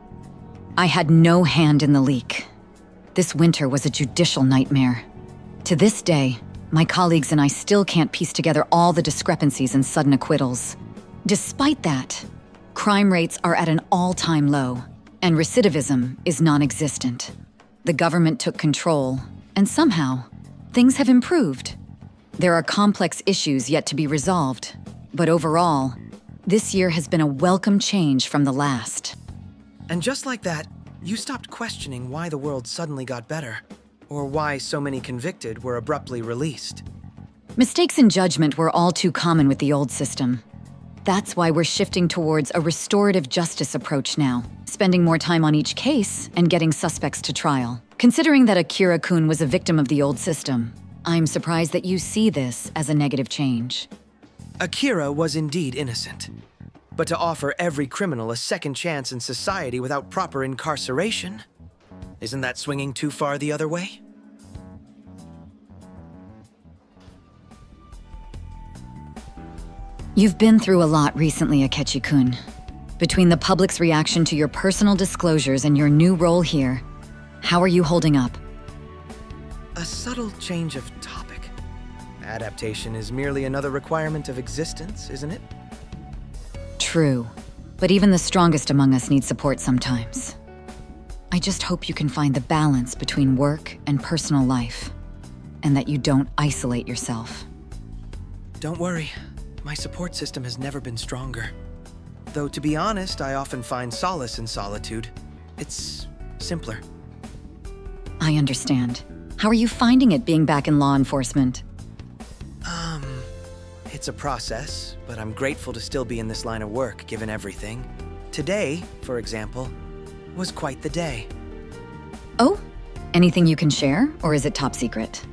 I had no hand in the leak. This winter was a judicial nightmare. To this day, my colleagues and I still can't piece together all the discrepancies and sudden acquittals. Despite that, crime rates are at an all-time low, and recidivism is non-existent. The government took control, and somehow, things have improved. There are complex issues yet to be resolved, but overall, this year has been a welcome change from the last. And just like that, you stopped questioning why the world suddenly got better, or why so many convicted were abruptly released. Mistakes in judgment were all too common with the old system. That's why we're shifting towards a restorative justice approach now, spending more time on each case and getting suspects to trial. Considering that Akira-kun was a victim of the old system, I'm surprised that you see this as a negative change. Akira was indeed innocent. But to offer every criminal a second chance in society without proper incarceration, isn't that swinging too far the other way? You've been through a lot recently, Akechi-kun. Between the public's reaction to your personal disclosures and your new role here, how are you holding up? A subtle change of topic. Adaptation is merely another requirement of existence, isn't it? True, but even the strongest among us need support sometimes. I just hope you can find the balance between work and personal life, and that you don't isolate yourself. Don't worry, my support system has never been stronger. Though to be honest, I often find solace in solitude. It's simpler. I understand. How are you finding it being back in law enforcement? It's a process, but I'm grateful to still be in this line of work, given everything. Today, for example, was quite the day. Oh? Anything you can share, or is it top secret?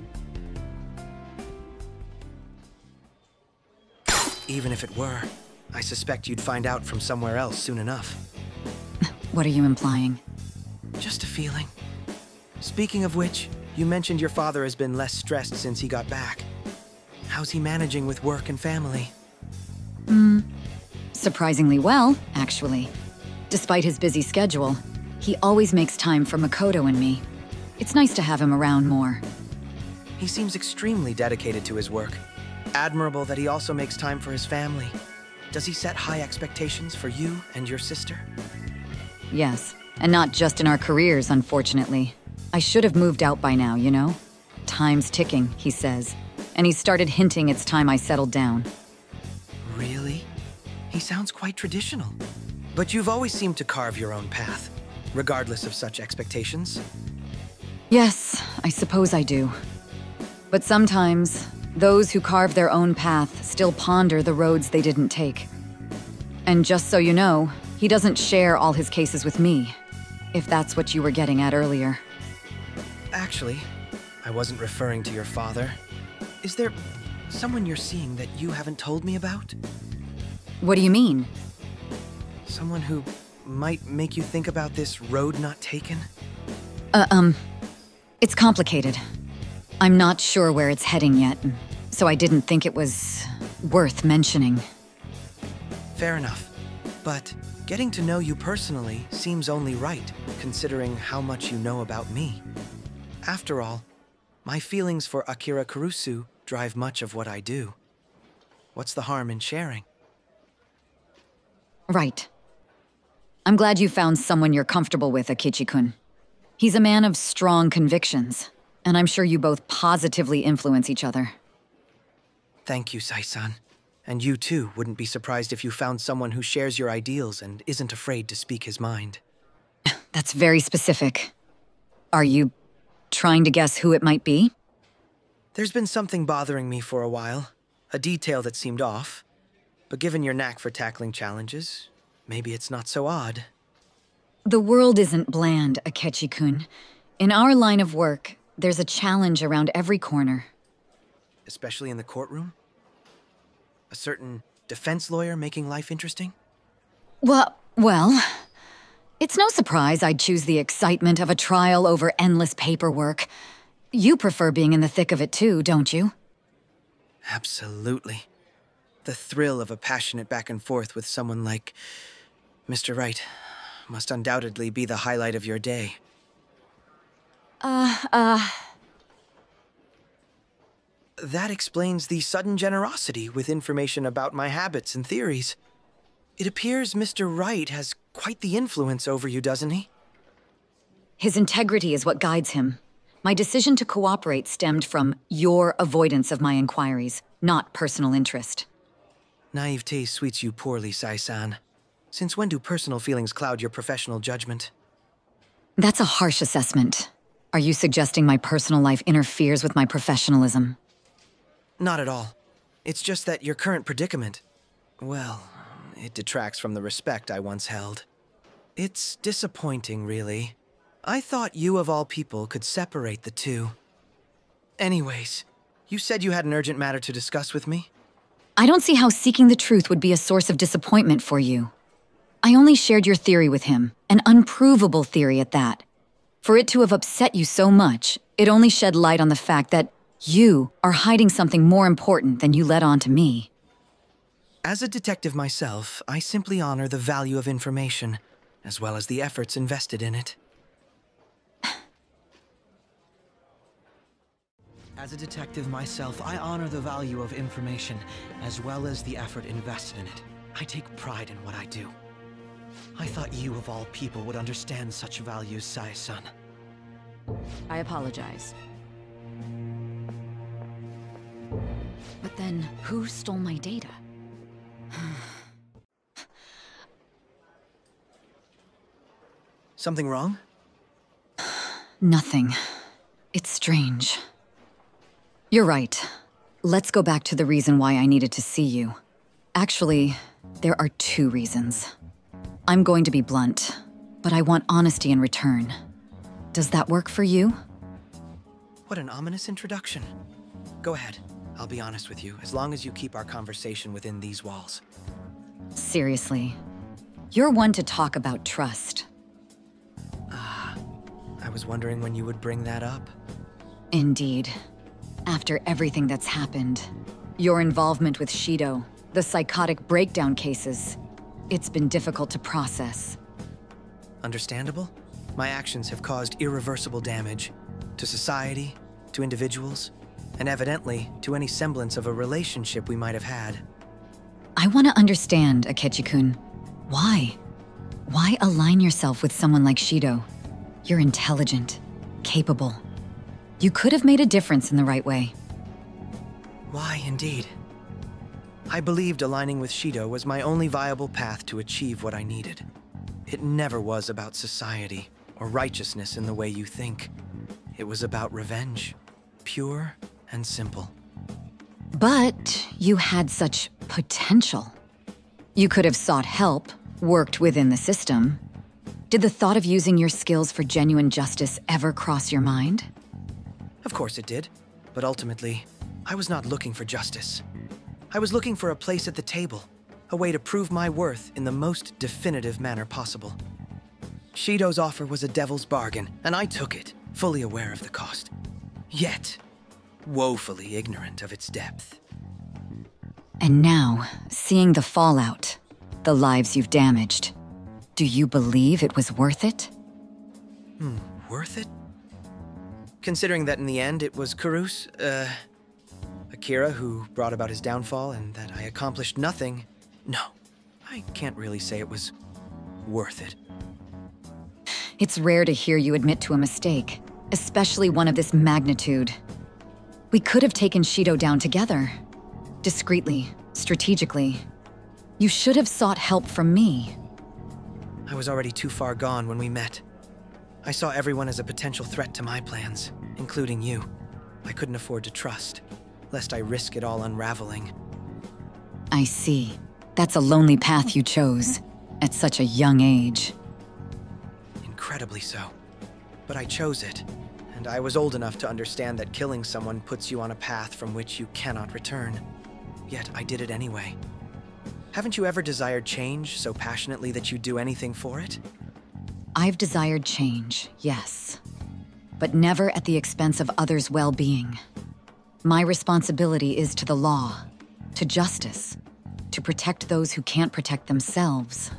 Even if it were, I suspect you'd find out from somewhere else soon enough. What are you implying? Just a feeling. Speaking of which, you mentioned your father has been less stressed since he got back. How's he managing with work and family? Surprisingly well, actually. Despite his busy schedule, he always makes time for Makoto and me. It's nice to have him around more. He seems extremely dedicated to his work. Admirable that he also makes time for his family. Does he set high expectations for you and your sister? Yes, and not just in our careers, unfortunately. I should have moved out by now, you know? Time's ticking, he says. And he started hinting it's time I settled down. Really? He sounds quite traditional. But you've always seemed to carve your own path. regardless of such expectations? Yes, I suppose I do. But sometimes, those who carve their own path still ponder the roads they didn't take. And just so you know, he doesn't share all his cases with me, if that's what you were getting at earlier. Actually, I wasn't referring to your father. Is there someone you're seeing that you haven't told me about? What do you mean? Someone who might make you think about this road not taken? It's complicated. I'm not sure where it's heading yet, so I didn't think it was worth mentioning. Fair enough. But getting to know you personally seems only right, considering how much you know about me. After all, my feelings for Akira Kurusu drive much of what I do. What's the harm in sharing? Right. I'm glad you found someone you're comfortable with, Akechi-kun. He's a man of strong convictions, and I'm sure you both positively influence each other. Thank you, Sai-san. And you too wouldn't be surprised if you found someone who shares your ideals and isn't afraid to speak his mind. That's very specific. Are you trying to guess who it might be? There's been something bothering me for a while, a detail that seemed off. But given your knack for tackling challenges, maybe it's not so odd. The world isn't bland, Akechi-kun. In our line of work, there's a challenge around every corner. Especially in the courtroom? A certain defense lawyer making life interesting? Well, it's no surprise I'd choose the excitement of a trial over endless paperwork. You prefer being in the thick of it too, don't you? Absolutely. The thrill of a passionate back and forth with someone like Mr. Wright must undoubtedly be the highlight of your day. That explains the sudden generosity with information about my habits and theories. It appears Mr. Wright has quite the influence over you, doesn't he? His integrity is what guides him. My decision to cooperate stemmed from your avoidance of my inquiries, not personal interest. Naivete suits you poorly, Sai-san. Since when do personal feelings cloud your professional judgment? That's a harsh assessment. Are you suggesting my personal life interferes with my professionalism? Not at all. It's just that your current predicament, well, it detracts from the respect I once held. It's disappointing, really. I thought you of all people could separate the two. Anyways, you said you had an urgent matter to discuss with me? I don't see how seeking the truth would be a source of disappointment for you. I only shared your theory with him, an unprovable theory at that. For it to have upset you so much, it only shed light on the fact that you are hiding something more important than you let on to me. As a detective myself, I simply honor the value of information, as well as the efforts invested in it. As a detective myself, I honor the value of information, as well as the effort invested in it. I take pride in what I do. I thought you, of all people, would understand such values, Sai-san. I apologize. But then, who stole my data? Something wrong? Nothing. It's strange. You're right. Let's go back to the reason why I needed to see you. Actually, there are two reasons. I'm going to be blunt, but I want honesty in return. Does that work for you? What an ominous introduction. Go ahead. I'll be honest with you, as long as you keep our conversation within these walls. Seriously. You're one to talk about trust. I was wondering when you would bring that up. Indeed. After everything that's happened, your involvement with Shido, the psychotic breakdown cases, it's been difficult to process. Understandable? My actions have caused irreversible damage to society, to individuals, and evidently to any semblance of a relationship we might have had. I want to understand, Akechi-kun. Why? Why align yourself with someone like Shido? You're intelligent, capable. You could have made a difference in the right way. Why, indeed. I believed aligning with Shido was my only viable path to achieve what I needed. It never was about society or righteousness in the way you think. It was about revenge, pure and simple. But you had such potential. You could have sought help, worked within the system. Did the thought of using your skills for genuine justice ever cross your mind? Of course it did, but ultimately, I was not looking for justice. I was looking for a place at the table, a way to prove my worth in the most definitive manner possible. Shido's offer was a devil's bargain, and I took it, fully aware of the cost. Yet, woefully ignorant of its depth. And now, seeing the fallout, the lives you've damaged, do you believe it was worth it? Worth it? Considering that in the end it was Akira who brought about his downfall and that I accomplished nothing, no, I can't really say it was worth it. It's rare to hear you admit to a mistake, especially one of this magnitude. We could have taken Shido down together. Discreetly, strategically. You should have sought help from me. I was already too far gone when we met. I saw everyone as a potential threat to my plans, including you. I couldn't afford to trust, lest I risk it all unraveling. I see. That's a lonely path you chose, at such a young age. Incredibly so. But I chose it, and I was old enough to understand that killing someone puts you on a path from which you cannot return. Yet I did it anyway. Haven't you ever desired change so passionately that you'd do anything for it? I've desired change, yes. But never at the expense of others' well-being. My responsibility is to the law, to justice, to protect those who can't protect themselves.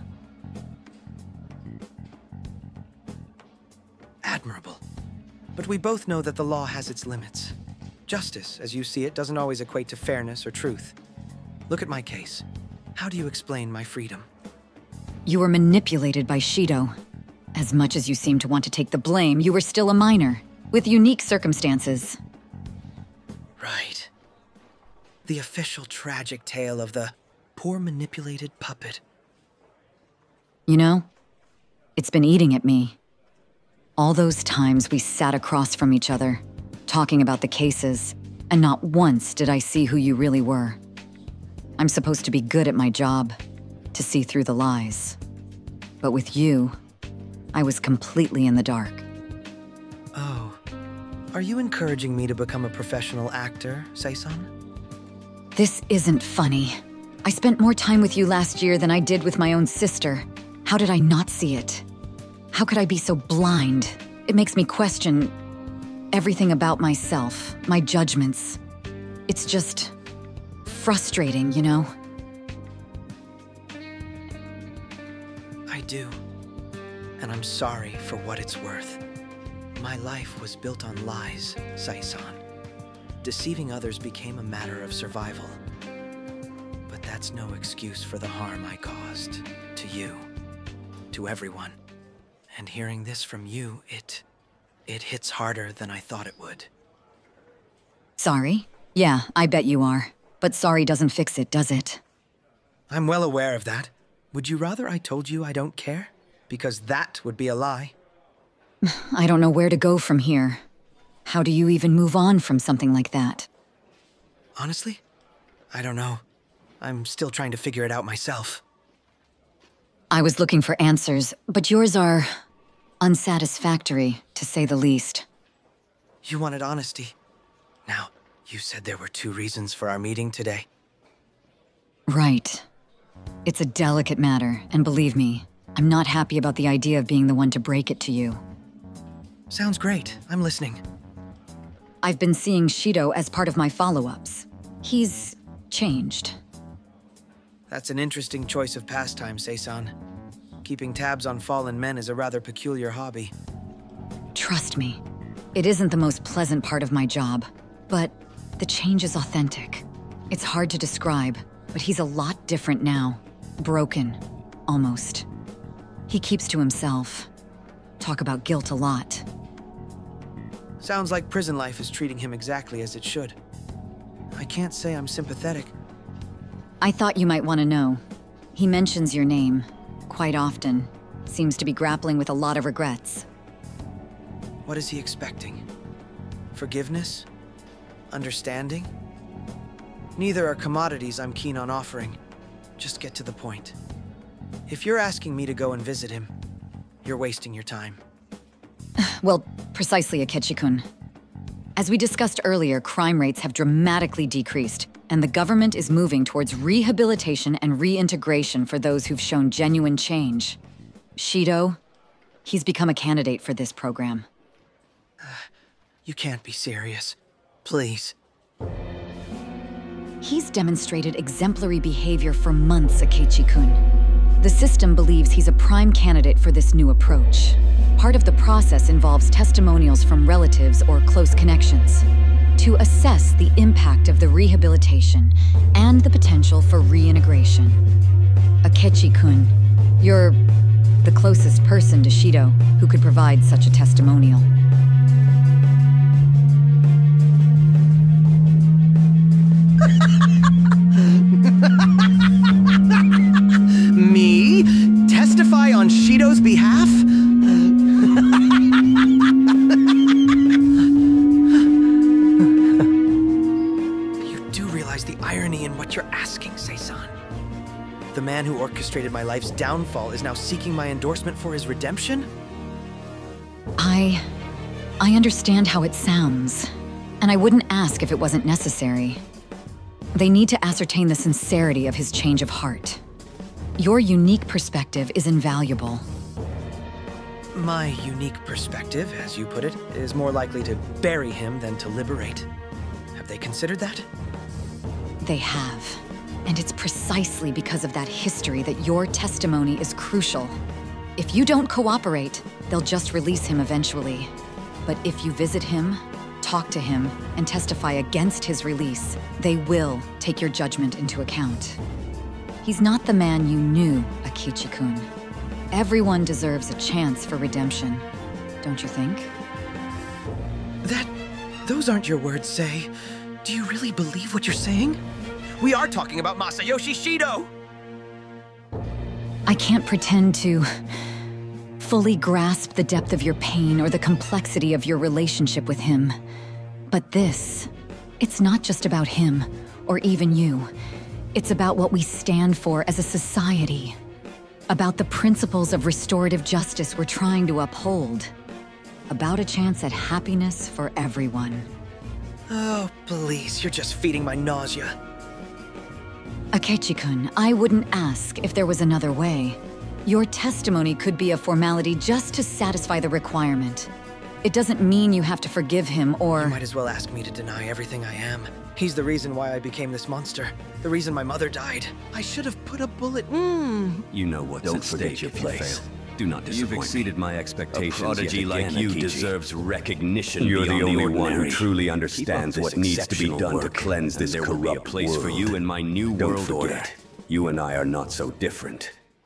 Admirable. But we both know that the law has its limits. Justice, as you see it, doesn't always equate to fairness or truth. Look at my case. How do you explain my freedom? You were manipulated by Shido. As much as you seem to want to take the blame, you were still a minor, with unique circumstances. Right. The official tragic tale of the poor manipulated puppet. You know, it's been eating at me. All those times we sat across from each other, talking about the cases, and not once did I see who you really were. I'm supposed to be good at my job, to see through the lies. But with you, I was completely in the dark. Oh. Are you encouraging me to become a professional actor, Sei-san? This isn't funny. I spent more time with you last year than I did with my own sister. How did I not see it? How could I be so blind? It makes me question everything about myself, my judgments. It's just frustrating, you know? I do. And I'm sorry for what it's worth. My life was built on lies, Sei-san. Deceiving others became a matter of survival. But that's no excuse for the harm I caused to you, to everyone. And hearing this from you, it hits harder than I thought it would. Sorry? Yeah, I bet you are. But sorry doesn't fix it, does it? I'm well aware of that. Would you rather I told you I don't care? Because that would be a lie. I don't know where to go from here. How do you even move on from something like that? Honestly, I don't know. I'm still trying to figure it out myself. I was looking for answers, but yours are unsatisfactory, to say the least. You wanted honesty. Now, you said there were 2 reasons for our meeting today. Right. It's a delicate matter, and believe me, I'm not happy about the idea of being the one to break it to you. Sounds great. I'm listening. I've been seeing Shido as part of my follow-ups. He's changed. That's an interesting choice of pastime, Sei-san. Keeping tabs on fallen men is a rather peculiar hobby. Trust me, it isn't the most pleasant part of my job, but the change is authentic. It's hard to describe, but he's a lot different now. Broken, almost. He keeps to himself. Talk about guilt a lot. Sounds like prison life is treating him exactly as it should. I can't say I'm sympathetic. I thought you might want to know. He mentions your name, quite often. seems to be grappling with a lot of regrets. What is he expecting? Forgiveness? Understanding? Neither are commodities I'm keen on offering. Just get to the point. If you're asking me to go and visit him, you're wasting your time. Well, precisely, Akechi-kun. As we discussed earlier, crime rates have dramatically decreased, and the government is moving towards rehabilitation and reintegration for those who've shown genuine change. Shido, he's become a candidate for this program. You can't be serious. Please. He's demonstrated exemplary behavior for months, Akechi-kun. The system believes he's a prime candidate for this new approach. Part of the process involves testimonials from relatives or close connections to assess the impact of the rehabilitation and the potential for reintegration. Akechi-kun, you're the closest person to Shido who could provide such a testimonial. Me? Testify on Shido's behalf? You do realize the irony in what you're asking, Sei-san. The man who orchestrated my life's downfall is now seeking my endorsement for his redemption? I understand how it sounds, and I wouldn't ask if it wasn't necessary. They need to ascertain the sincerity of his change of heart. Your unique perspective is invaluable. My unique perspective, as you put it, is more likely to bury him than to liberate. Have they considered that? They have. And it's precisely because of that history that your testimony is crucial. If you don't cooperate, they'll just release him eventually. But if you visit him, talk to him, and testify against his release, they will take your judgment into account. He's not the man you knew, Akechi-kun. Everyone deserves a chance for redemption, don't you think? Those aren't your words, Sei. Do you really believe what you're saying? We are talking about Masayoshi Shido! I can't pretend to fully grasp the depth of your pain or the complexity of your relationship with him. But it's not just about him, or even you. It's about what we stand for as a society. About the principles of restorative justice we're trying to uphold. About a chance at happiness for everyone. Oh, please, you're just feeding my nausea. Akechi-kun, I wouldn't ask if there was another way. Your testimony could be a formality just to satisfy the requirement. It doesn't mean you have to forgive him or— You might as well ask me to deny everything I am. He's the reason why I became this monster. The reason my mother died. I should have put a bullet— You know what's at stake if you fail. Do not disappoint me. You've exceeded my expectations. A prodigy like you deserves recognition. You're the only one who truly understands what needs to be done to cleanse this corrupt world. There will be a place for you in my new world order. Don't forget, you and I are not so different.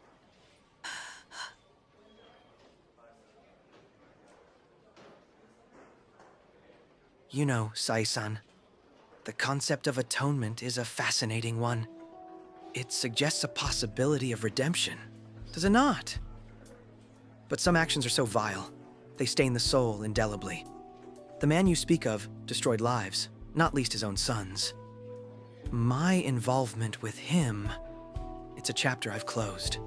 You know, Sei-san, the concept of atonement is a fascinating one. It suggests a possibility of redemption, does it not? But some actions are so vile, they stain the soul indelibly. The man you speak of destroyed lives, not least his own sons. My involvement with him, it's a chapter I've closed.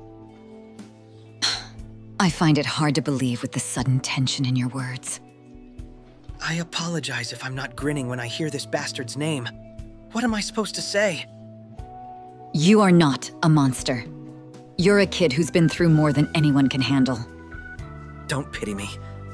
I find it hard to believe with the sudden tension in your words. I apologize if I'm not grinning when I hear this bastard's name. What am I supposed to say? You are not a monster. You're a kid who's been through more than anyone can handle. Don't pity me.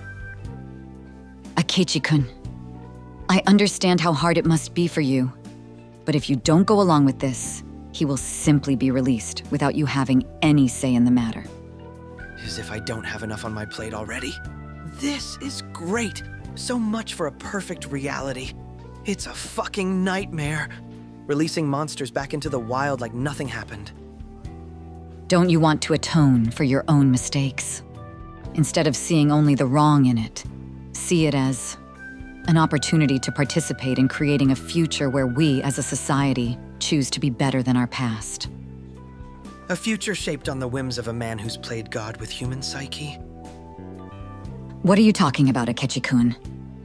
Akechi-kun, I understand how hard it must be for you, but if you don't go along with this, he will simply be released without you having any say in the matter. As if I don't have enough on my plate already. This is great. So much for a perfect reality. It's a fucking nightmare. Releasing monsters back into the wild like nothing happened. Don't you want to atone for your own mistakes? Instead of seeing only the wrong in it, see it as an opportunity to participate in creating a future where we, as a society, choose to be better than our past. A future shaped on the whims of a man who's played God with human psyche. What are you talking about, Akechi-kun?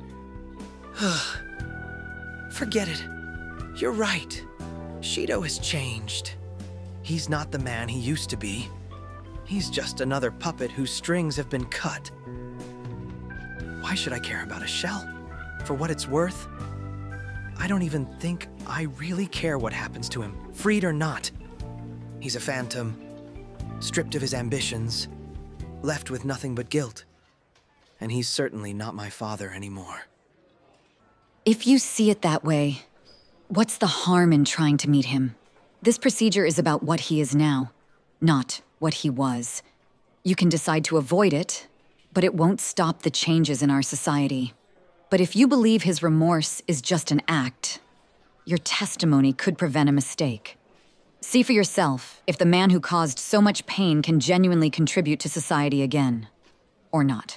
Forget it. You're right. Shido has changed. He's not the man he used to be. He's just another puppet whose strings have been cut. Why should I care about a shell? For what it's worth, I don't even think I really care what happens to him, freed or not. He's a phantom, stripped of his ambitions, left with nothing but guilt. And he's certainly not my father anymore. If you see it that way, what's the harm in trying to meet him? This procedure is about what he is now, not what he was. You can decide to avoid it, but it won't stop the changes in our society. But if you believe his remorse is just an act, your testimony could prevent a mistake. See for yourself if the man who caused so much pain can genuinely contribute to society again, or not.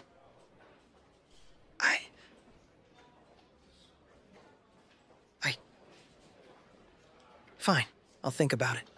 Fine, I'll think about it.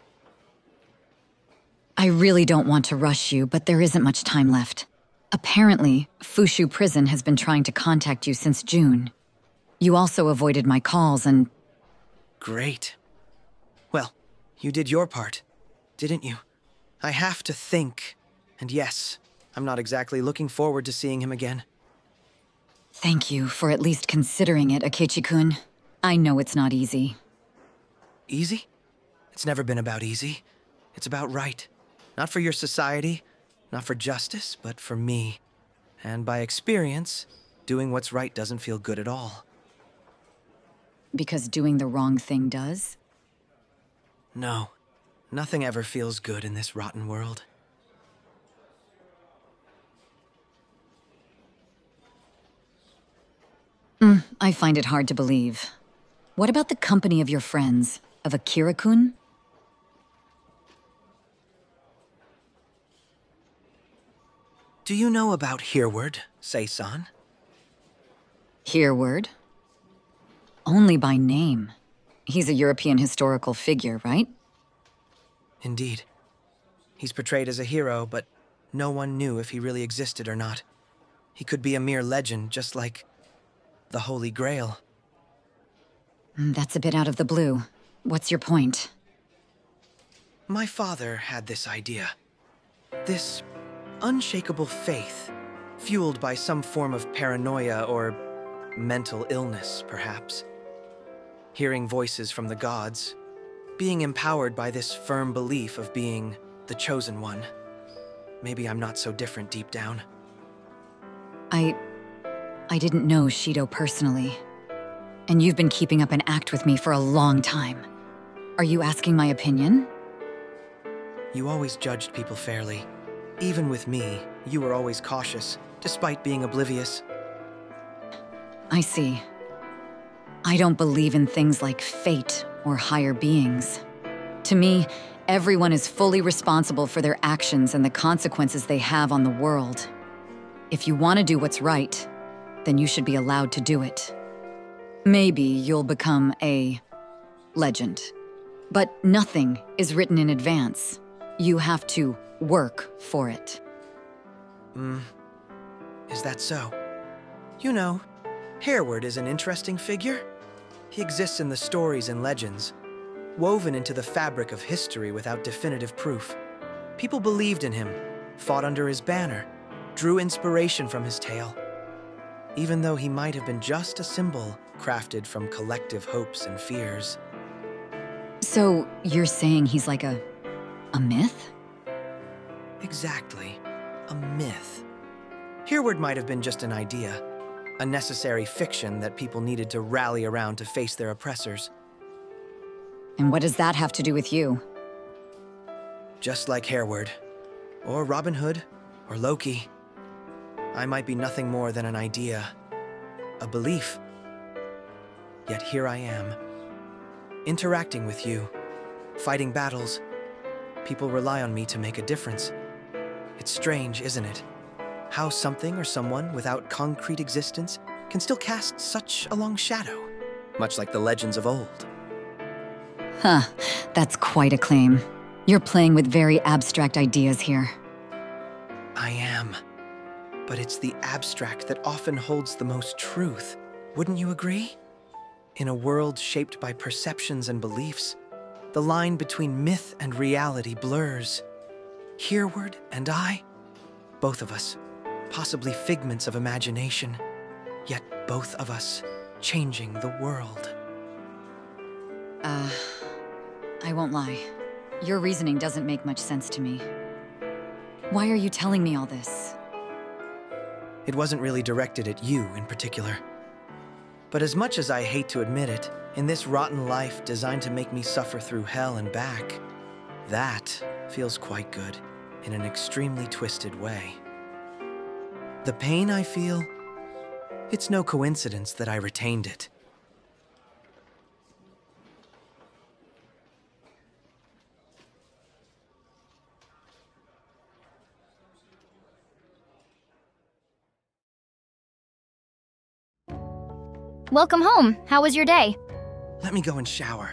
I really don't want to rush you, but there isn't much time left. Apparently, Fushu Prison has been trying to contact you since June. You also avoided my calls and... Great. Well, you did your part, didn't you? I have to think. And yes, I'm not exactly looking forward to seeing him again. Thank you for at least considering it, Akechi-kun. I know it's not easy. Easy? It's never been about easy. It's about right. Not for your society, not for justice, but for me. And by experience, doing what's right doesn't feel good at all. Because doing the wrong thing does? No. Nothing ever feels good in this rotten world. I find it hard to believe. What about the company of your friends? Of Akira-kun? Do you know about Hereward, Sei-san? Hereward? Only by name. He's a European historical figure, right? Indeed. He's portrayed as a hero, but no one knew if he really existed or not. He could be a mere legend, just like the Holy Grail. That's a bit out of the blue. What's your point? My father had this idea. This unshakable faith, fueled by some form of paranoia or mental illness, perhaps. Hearing voices from the gods, being empowered by this firm belief of being the chosen one. Maybe I'm not so different deep down. I didn't know Shido personally. And you've been keeping up an act with me for a long time. Are you asking my opinion? You always judged people fairly. Even with me, you were always cautious, despite being oblivious. I see. I don't believe in things like fate or higher beings. To me, everyone is fully responsible for their actions and the consequences they have on the world. If you want to do what's right, then you should be allowed to do it. Maybe you'll become a legend. But nothing is written in advance. You have to work for it. Is that so? You know, Hereward is an interesting figure. He exists in the stories and legends, woven into the fabric of history without definitive proof. People believed in him, fought under his banner, drew inspiration from his tale. Even though he might have been just a symbol crafted from collective hopes and fears. So, you're saying he's like a myth? Exactly. A myth. Hereward might have been just an idea, a necessary fiction that people needed to rally around to face their oppressors. And what does that have to do with you? Just like Hereward, or Robin Hood, or Loki. I might be nothing more than an idea, a belief. Yet here I am, interacting with you, fighting battles. People rely on me to make a difference. It's strange, isn't it? How something or someone without concrete existence can still cast such a long shadow, much like the legends of old. Huh, that's quite a claim. You're playing with very abstract ideas here. I am. But it's the abstract that often holds the most truth. Wouldn't you agree? In a world shaped by perceptions and beliefs, the line between myth and reality blurs. Hereward and I, both of us, possibly figments of imagination, yet both of us changing the world. I won't lie. Your reasoning doesn't make much sense to me. Why are you telling me all this? It wasn't really directed at you in particular. But as much as I hate to admit it, in this rotten life designed to make me suffer through hell and back, that feels quite good in an extremely twisted way. The pain I feel, it's no coincidence that I retained it. Welcome home. How was your day? Let me go and shower.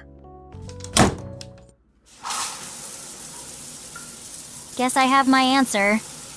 Guess I have my answer.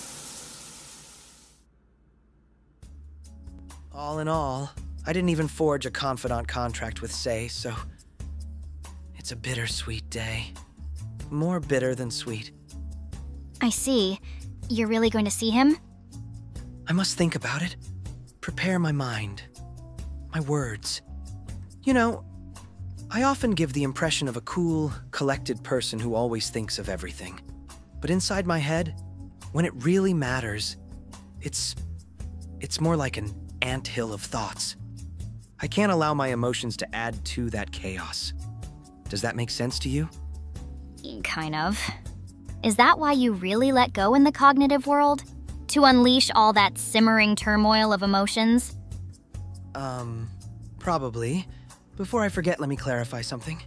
All in all, I didn't even forge a confidant contract with Sei, so it's a bittersweet day. More bitter than sweet. I see. You're really going to see him? I must think about it. Prepare my mind. My words. You know, I often give the impression of a cool, collected person who always thinks of everything. But inside my head, when it really matters, it's more like an anthill of thoughts. I can't allow my emotions to add to that chaos. Does that make sense to you? Kind of. Is that why you really let go in the cognitive world? To unleash all that simmering turmoil of emotions? Probably. Before I forget, let me clarify something.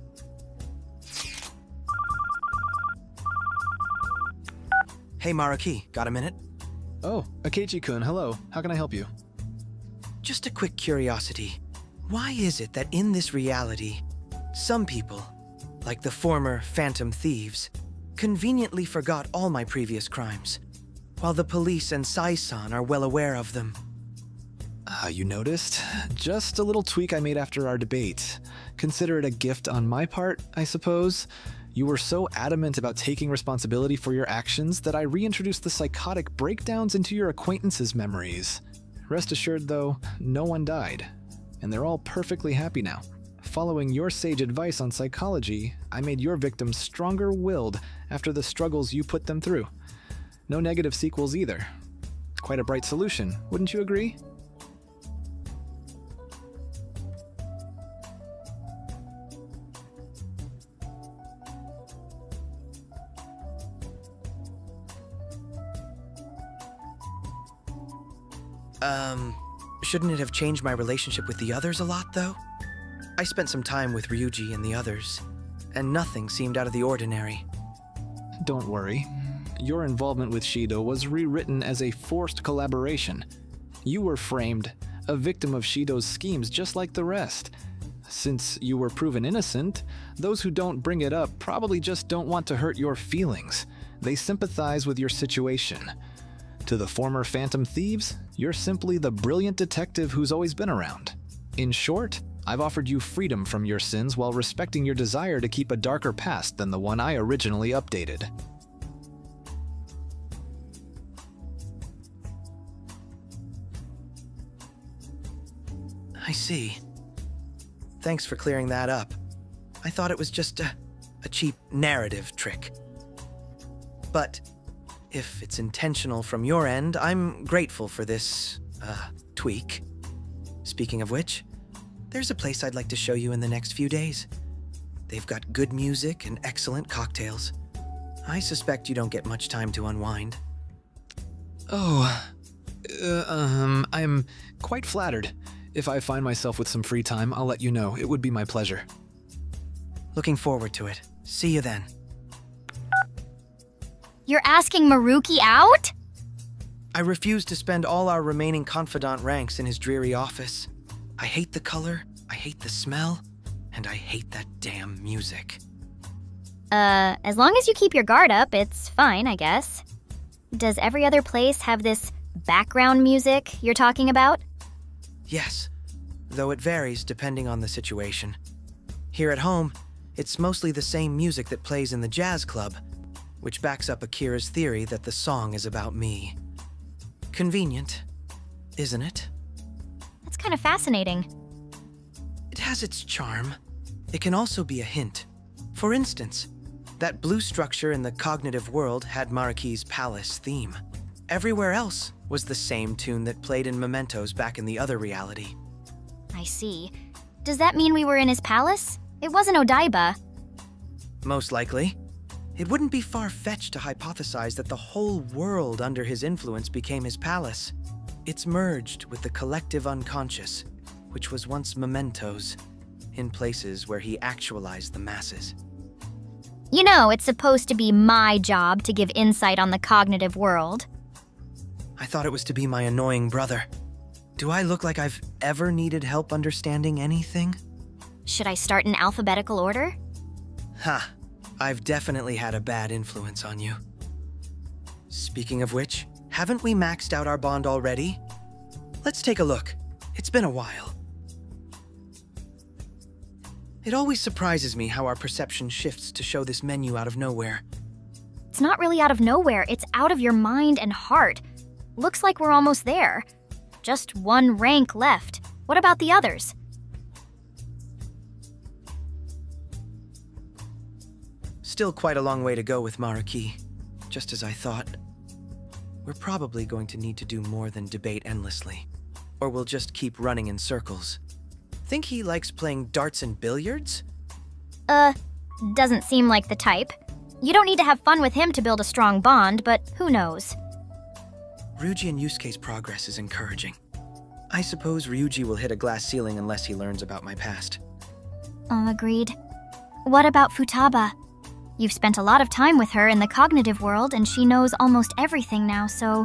Hey, Maruki, got a minute? Oh, Akechi-kun, hello. How can I help you? Just a quick curiosity. Why is it that in this reality, some people, like the former Phantom Thieves, conveniently forgot all my previous crimes, while the police and Sai-san are well aware of them? You noticed? Just a little tweak I made after our debate. Consider it a gift on my part, I suppose. You were so adamant about taking responsibility for your actions that I reintroduced the psychotic breakdowns into your acquaintances' memories. Rest assured, though, no one died, and they're all perfectly happy now. Following your sage advice on psychology, I made your victims stronger-willed after the struggles you put them through. No negative sequels either. Quite a bright solution, wouldn't you agree? Shouldn't it have changed my relationship with the others a lot, though? I spent some time with Ryuji and the others, and nothing seemed out of the ordinary. Don't worry. Your involvement with Shido was rewritten as a forced collaboration. You were framed a victim of Shido's schemes just like the rest. Since you were proven innocent, those who don't bring it up probably just don't want to hurt your feelings. They sympathize with your situation. To the former Phantom Thieves, you're simply the brilliant detective who's always been around. In short, I've offered you freedom from your sins while respecting your desire to keep a darker past than the one I originally updated. I see. Thanks for clearing that up. I thought it was just a cheap narrative trick. But if it's intentional from your end, I'm grateful for this, tweak. Speaking of which, there's a place I'd like to show you in the next few days. They've got good music and excellent cocktails. I suspect you don't get much time to unwind. I'm quite flattered. If I find myself with some free time, I'll let you know. It would be my pleasure. Looking forward to it. See you then. You're asking Maruki out? I refuse to spend all our remaining confidant ranks in his dreary office. I hate the color, I hate the smell, and I hate that damn music. As long as you keep your guard up, it's fine, I guess. Does every other place have this background music you're talking about? Yes, though it varies depending on the situation. Here at home, it's mostly the same music that plays in the jazz club, which backs up Akira's theory that the song is about me. Convenient, isn't it? That's kind of fascinating. It has its charm. It can also be a hint. For instance, that blue structure in the cognitive world had Maruki's palace theme. Everywhere else was the same tune that played in Mementos back in the other reality. I see. Does that mean we were in his palace? It wasn't Odaiba. Most likely. It wouldn't be far-fetched to hypothesize that the whole world under his influence became his palace. It's merged with the collective unconscious, which was once Mementos, in places where he actualized the masses. You know, it's supposed to be my job to give insight on the cognitive world. I thought it was to be my annoying brother. Do I look like I've ever needed help understanding anything? Should I start in alphabetical order? Ha, I've definitely had a bad influence on you. Speaking of which, haven't we maxed out our bond already? Let's take a look. It's been a while. It always surprises me how our perception shifts to show this menu out of nowhere. It's not really out of nowhere, it's out of your mind and heart. Looks like we're almost there. Just one rank left. What about the others? Still quite a long way to go with Maruki, just as I thought. We're probably going to need to do more than debate endlessly, or we'll just keep running in circles. Think he likes playing darts and billiards? Doesn't seem like the type. You don't need to have fun with him to build a strong bond, but who knows? Ryuji and Yusuke's progress is encouraging. I suppose Ryuji will hit a glass ceiling unless he learns about my past. Agreed. What about Futaba? You've spent a lot of time with her in the cognitive world, and she knows almost everything now, so...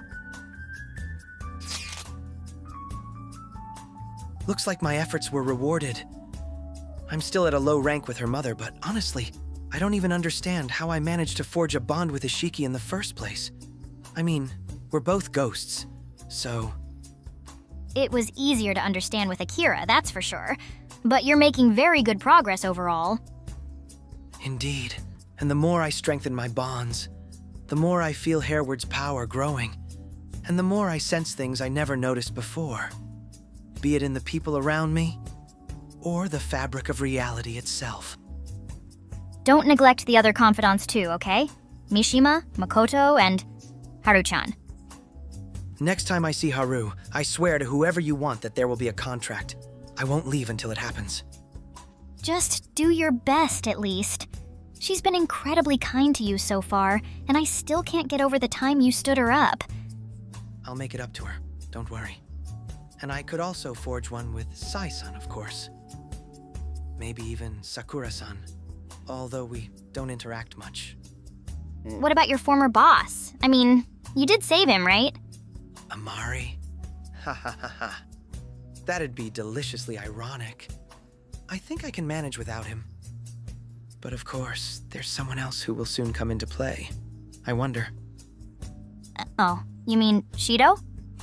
Looks like my efforts were rewarded. I'm still at a low rank with her mother, but honestly, I don't even understand how I managed to forge a bond with Ishiki in the first place. I mean, we're both ghosts, so... It was easier to understand with Akira, that's for sure. But you're making very good progress overall. Indeed. And the more I strengthen my bonds, the more I feel Hereward's power growing, and the more I sense things I never noticed before. Be it in the people around me, or the fabric of reality itself. Don't neglect the other confidants too, okay? Mishima, Makoto, and Haru-chan. Next time I see Haru, I swear to whoever you want that there will be a contract. I won't leave until it happens. Just do your best, at least. She's been incredibly kind to you so far, and I still can't get over the time you stood her up. I'll make it up to her, don't worry. And I could also forge one with Sai-san, of course. Maybe even Sakura-san, although we don't interact much. What about your former boss? I mean, you did save him, right? Amari? Ha ha ha ha. That'd be deliciously ironic. I think I can manage without him. But of course, there's someone else who will soon come into play. I wonder. Oh, you mean Shido?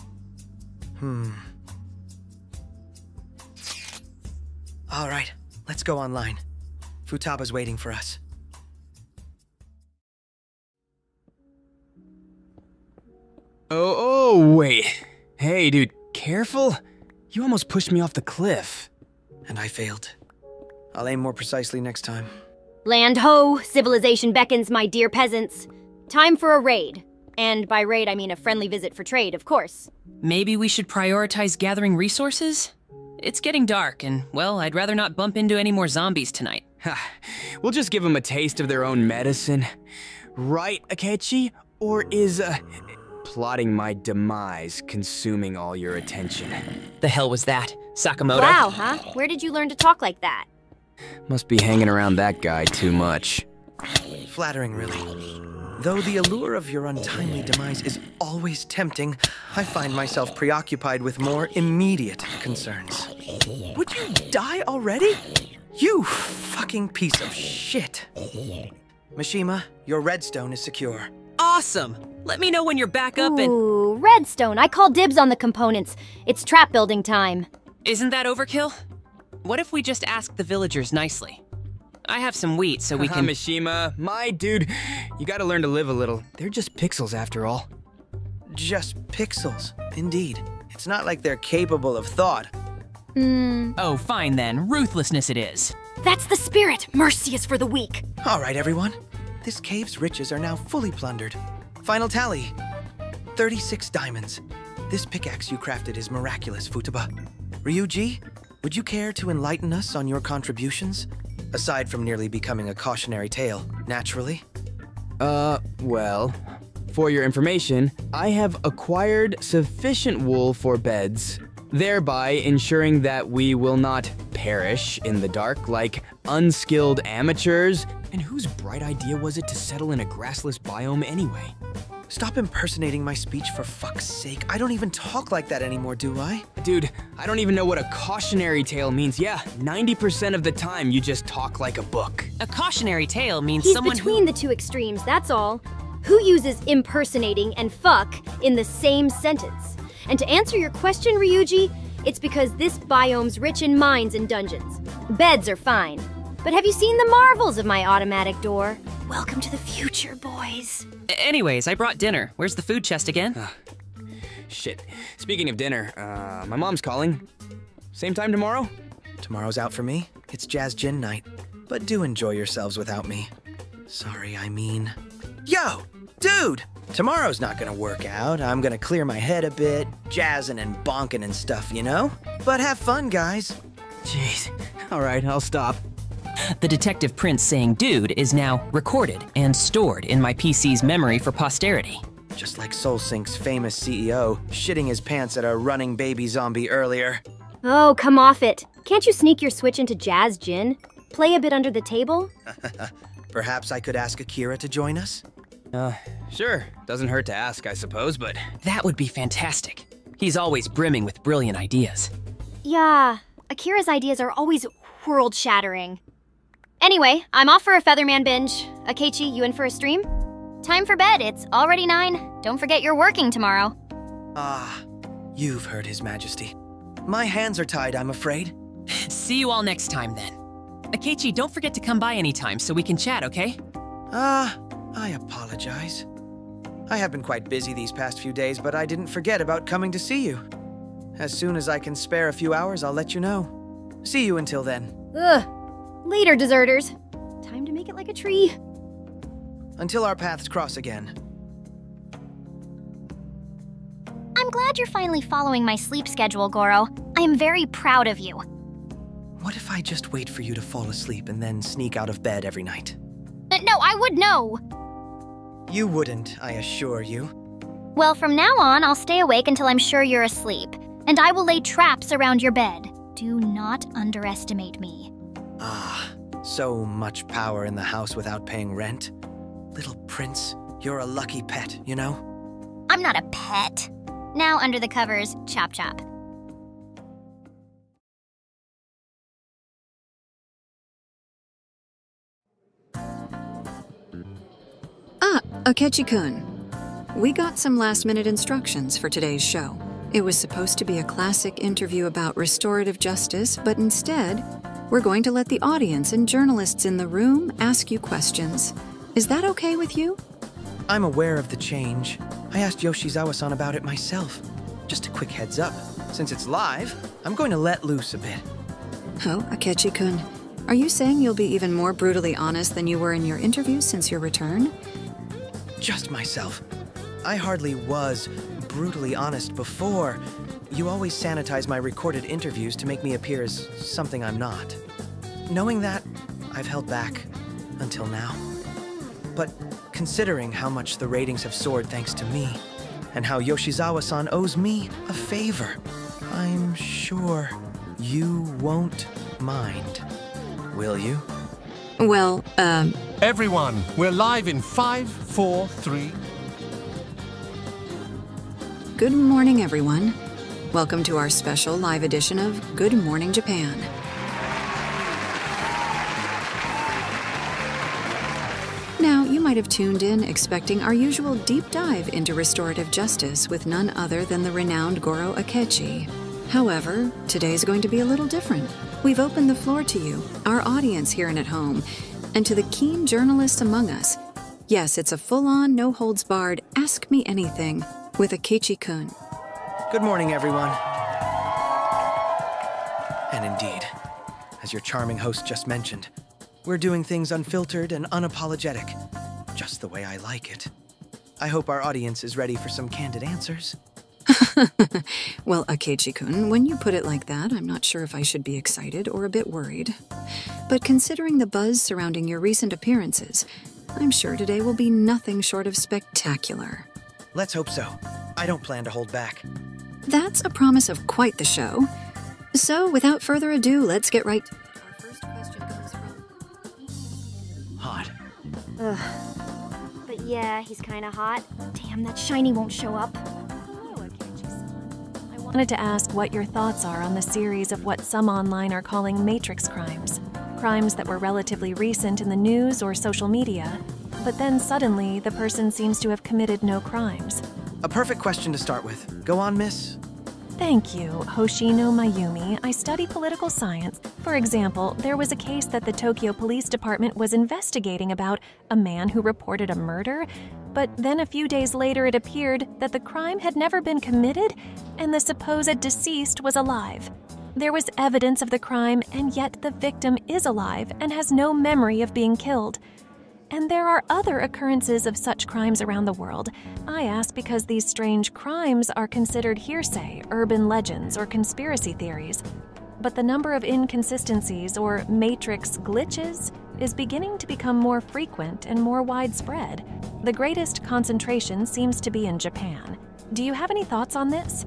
All right, let's go online. Futaba's waiting for us. Oh, wait. Hey, dude, careful. You almost pushed me off the cliff. And I failed. I'll aim more precisely next time. Land ho! Civilization beckons, my dear peasants. Time for a raid. And by raid, I mean a friendly visit for trade, of course. Maybe we should prioritize gathering resources? It's getting dark, and, well, I'd rather not bump into any more zombies tonight. We'll just give them a taste of their own medicine. Right, Akechi? Or is, plotting my demise consuming all your attention? The hell was that? Sakamoto? Wow, huh? Where did you learn to talk like that? Must be hanging around that guy too much. Flattering, really. Though the allure of your untimely demise is always tempting, I find myself preoccupied with more immediate concerns. Would you die already? You fucking piece of shit. Mishima, your redstone is secure. Awesome! Let me know when you're back up and— Ooh, redstone. I call dibs on the components. It's trap building time. Isn't that overkill? What if we just ask the villagers nicely? I have some wheat, so we can— Mishima, my dude, you gotta learn to live a little. They're just pixels after all. Just pixels, indeed. It's not like they're capable of thought. Oh, fine then. Ruthlessness it is. That's the spirit. Mercy is for the weak. All right, everyone. This cave's riches are now fully plundered. Final tally. 36 diamonds. This pickaxe you crafted is miraculous, Futaba. Ryuji, would you care to enlighten us on your contributions? Aside from nearly becoming a cautionary tale, naturally. Well, for your information, I have acquired sufficient wool for beds, thereby ensuring that we will not perish in the dark like unskilled amateurs. And whose bright idea was it to settle in a grassless biome anyway? Stop impersonating my speech for fuck's sake. I don't even talk like that anymore, do I? Dude, I don't even know what a cautionary tale means. Yeah, 90% of the time you just talk like a book. A cautionary tale means He's someone between the two extremes, that's all. Who uses impersonating and fuck in the same sentence? And to answer your question, Ryuji, it's because this biome's rich in mines and dungeons. Beds are fine. But have you seen the marvels of my automatic door? Welcome to the future, boys. Anyways, I brought dinner. Where's the food chest again? Shit. Speaking of dinner, my mom's calling. Same time tomorrow? Tomorrow's out for me. It's Jazz Gin night. But do enjoy yourselves without me. Sorry, I mean... Yo! Dude! Tomorrow's not gonna work out. I'm gonna clear my head a bit, jazzing and bonking and stuff, you know? But have fun, guys. Jeez. All right, I'll stop. The Detective Prince saying dude is now recorded and stored in my PC's memory for posterity. Just like SoulSync's famous CEO shitting his pants at a running baby zombie earlier. Oh, come off it. Can't you sneak your switch into Jazz Gin? Play a bit under the table? Perhaps I could ask Akira to join us? Sure. Doesn't hurt to ask, I suppose, but... That would be fantastic. He's always brimming with brilliant ideas. Yeah, Akira's ideas are always world-shattering. Anyway, I'm off for a Featherman binge. Akechi, you in for a stream? Time for bed, it's already 9. Don't forget you're working tomorrow. You've heard His Majesty. My hands are tied, I'm afraid. See you all next time, then. Akechi, don't forget to come by anytime so we can chat, okay? I apologize. I have been quite busy these past few days, but I didn't forget about coming to see you. As soon as I can spare a few hours, I'll let you know. See you until then. Ugh. Later, deserters. Time to make it like a tree. Until our paths cross again. I'm glad you're finally following my sleep schedule, Goro. I am very proud of you. What if I just wait for you to fall asleep and then sneak out of bed every night? No, I would know. You wouldn't, I assure you. Well, from now on, I'll stay awake until I'm sure you're asleep. And I will lay traps around your bed. Do not underestimate me. So much power in the house without paying rent. Little prince, you're a lucky pet, you know? I'm not a pet. Now under the covers, chop chop. Akechi-kun. We got some last-minute instructions for today's show. It was supposed to be a classic interview about restorative justice, but instead, we're going to let the audience and journalists in the room ask you questions. Is that okay with you? I'm aware of the change. I asked Yoshizawa-san about it myself. Just a quick heads up. Since it's live, I'm going to let loose a bit. Oh, Akechi-kun. Are you saying you'll be even more brutally honest than you were in your interview since your return? Just myself. I hardly was brutally honest before. You always sanitize my recorded interviews to make me appear as something I'm not. Knowing that, I've held back until now. But considering how much the ratings have soared thanks to me, and how Yoshizawa-san owes me a favor, I'm sure you won't mind. Will you? Well, Everyone, we're live in 5, 4, 3... Good morning, everyone. Welcome to our special live edition of Good Morning Japan. might have tuned in expecting our usual deep dive into restorative justice with none other than the renowned Goro Akechi. However, today's going to be a little different. We've opened the floor to you, our audience here and at home, and to the keen journalists among us. Yes, it's a full-on, no-holds-barred, ask me anything with Akechi-kun. Good morning, everyone. And indeed, as your charming host just mentioned, we're doing things unfiltered and unapologetic, just the way I like it. I hope our audience is ready for some candid answers. Well, Akechi-kun, when you put it like that, I'm not sure if I should be excited or a bit worried. But considering the buzz surrounding your recent appearances, I'm sure today will be nothing short of spectacular. Let's hope so. I don't plan to hold back. That's a promise of quite the show. So, without further ado, let's get right to it. Our first question comes from... Hot. Ugh. But yeah, he's kinda hot. Damn, that shiny won't show up. I wanted to ask what your thoughts are on the series of what some online are calling matrix crimes. Crimes that were relatively recent in the news or social media, but then suddenly the person seems to have committed no crimes. A perfect question to start with. Go on, miss. Thank you, Hoshino Mayumi. I study political science. For example, there was a case that the Tokyo Police Department was investigating about a man who reported a murder, but then a few days later it appeared that the crime had never been committed and the supposed deceased was alive. There was evidence of the crime, and yet the victim is alive and has no memory of being killed. And there are other occurrences of such crimes around the world. I ask because these strange crimes are considered hearsay, urban legends, or conspiracy theories. But the number of inconsistencies, or matrix glitches, is beginning to become more frequent and more widespread. The greatest concentration seems to be in Japan. Do you have any thoughts on this?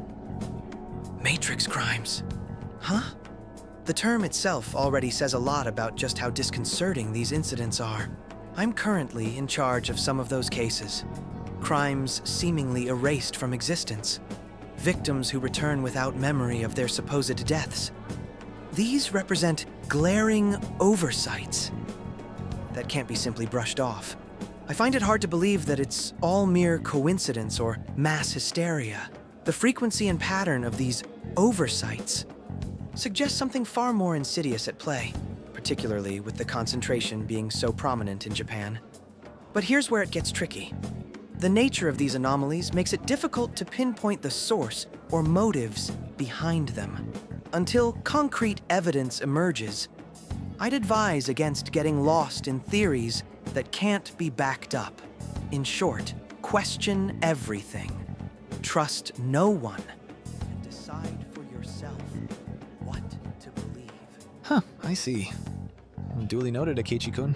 Matrix crimes. Huh? The term itself already says a lot about just how disconcerting these incidents are. I'm currently in charge of some of those cases. Crimes seemingly erased from existence. Victims who return without memory of their supposed deaths. These represent glaring oversights that can't be simply brushed off. I find it hard to believe that it's all mere coincidence or mass hysteria. The frequency and pattern of these oversights suggests something far more insidious at play, particularly with the concentration being so prominent in Japan. But here's where it gets tricky. The nature of these anomalies makes it difficult to pinpoint the source or motives behind them. Until concrete evidence emerges, I'd advise against getting lost in theories that can't be backed up. In short, question everything. Trust no one, and decide for yourself what to believe. Huh, I see. Duly noted, Akechi-kun.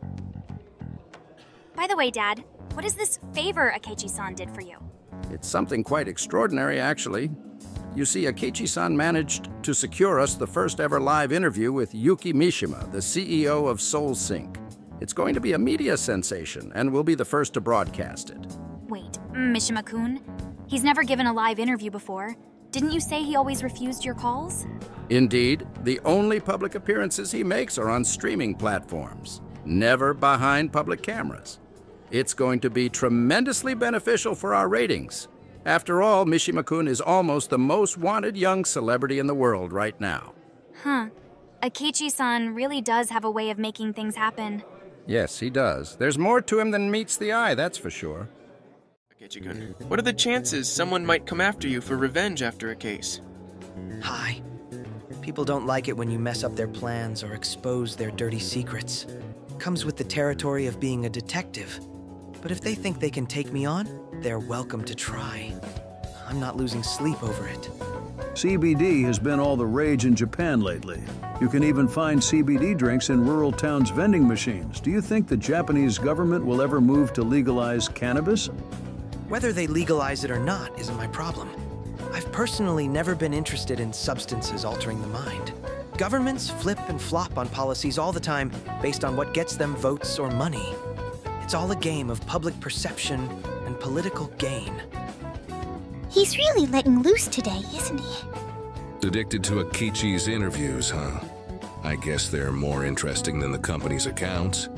By the way, Dad, what is this favor Akechi-san did for you? It's something quite extraordinary, actually. You see, Akechi-san managed to secure us the first ever live interview with Yuki Mishima, the CEO of SoulSync. It's going to be a media sensation, and we'll be the first to broadcast it. Wait, Mishima-kun? He's never given a live interview before. Didn't you say he always refused your calls? Indeed, the only public appearances he makes are on streaming platforms, never behind public cameras. It's going to be tremendously beneficial for our ratings. After all, Mishima-kun is almost the most wanted young celebrity in the world right now. Huh. Akechi-san really does have a way of making things happen. Yes, he does. There's more to him than meets the eye, that's for sure. Akechi-kun, what are the chances someone might come after you for revenge after a case? Hi. People don't like it when you mess up their plans or expose their dirty secrets. Comes with the territory of being a detective. But if they think they can take me on, they're welcome to try. I'm not losing sleep over it. CBD has been all the rage in Japan lately. You can even find CBD drinks in rural towns' vending machines. Do you think the Japanese government will ever move to legalize cannabis? Whether they legalize it or not isn't my problem. I've personally never been interested in substances altering the mind. Governments flip and flop on policies all the time based on what gets them votes or money. It's all a game of public perception and political gain. He's really letting loose today, isn't he? Addicted to Akechi's interviews, huh? I guess they're more interesting than the company's accounts.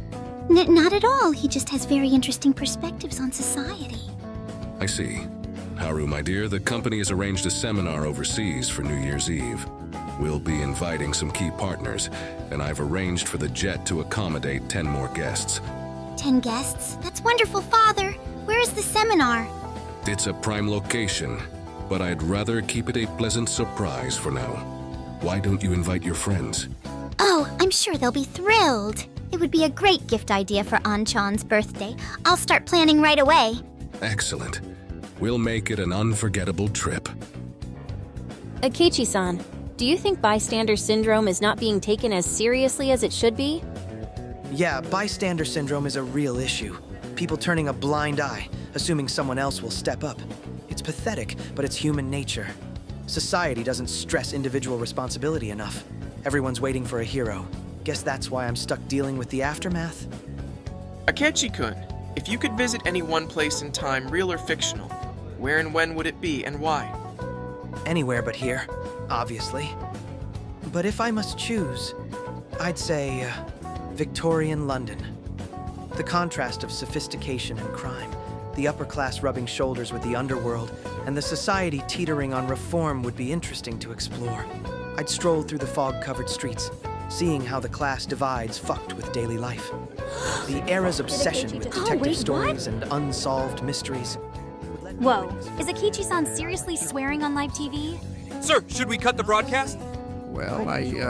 Not at all. He just has very interesting perspectives on society. I see. Haru, my dear, the company has arranged a seminar overseas for New Year's Eve. We'll be inviting some key partners, and I've arranged for the jet to accommodate 10 more guests. 10 guests? That's wonderful, Father. Where is the seminar? It's a prime location, but I'd rather keep it a pleasant surprise for now. Why don't you invite your friends? Oh, I'm sure they'll be thrilled. It would be a great gift idea for Anchan's birthday. I'll start planning right away. Excellent. We'll make it an unforgettable trip. Akechi-san, do you think bystander syndrome is not being taken as seriously as it should be? Yeah, bystander syndrome is a real issue. People turning a blind eye, assuming someone else will step up. It's pathetic, but it's human nature. Society doesn't stress individual responsibility enough. Everyone's waiting for a hero. Guess that's why I'm stuck dealing with the aftermath. Akechi-kun, if you could visit any one place in time, real or fictional, where and when would it be, and why? Anywhere but here, obviously. But if I must choose, I'd say Victorian London. The contrast of sophistication and crime, the upper class rubbing shoulders with the underworld, and the society teetering on reform would be interesting to explore. I'd stroll through the fog-covered streets, seeing how the class divides fucked with daily life. The era's obsession with detective stories and unsolved mysteries. Whoa, is Akechi-san seriously swearing on live TV? Sir, should we cut the broadcast? Well,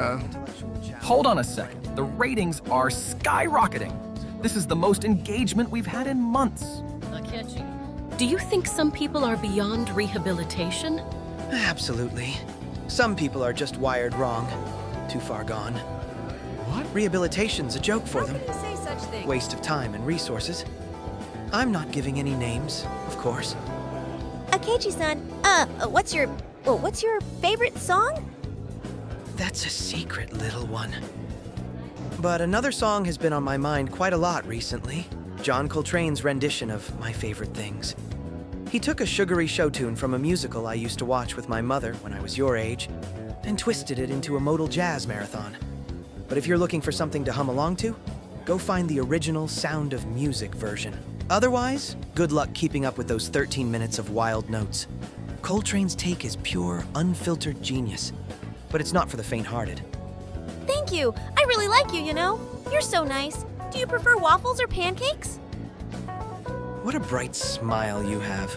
Hold on a second. The ratings are skyrocketing. This is the most engagement we've had in months. Akechi, do you think some people are beyond rehabilitation? Absolutely. Some people are just wired wrong. Too far gone. What? Rehabilitation's a joke for them. How can you say such things? Waste of time and resources. I'm not giving any names, of course. Akechi-san, what's your favorite song? That's a secret, little one. But another song has been on my mind quite a lot recently. John Coltrane's rendition of My Favorite Things. He took a sugary show tune from a musical I used to watch with my mother when I was your age, and twisted it into a modal jazz marathon. But if you're looking for something to hum along to, go find the original Sound of Music version. Otherwise, good luck keeping up with those 13 minutes of wild notes. Coltrane's take is pure, unfiltered genius, but it's not for the faint-hearted. Thank you. I really like you, you know. You're so nice. Do you prefer waffles or pancakes? What a bright smile you have.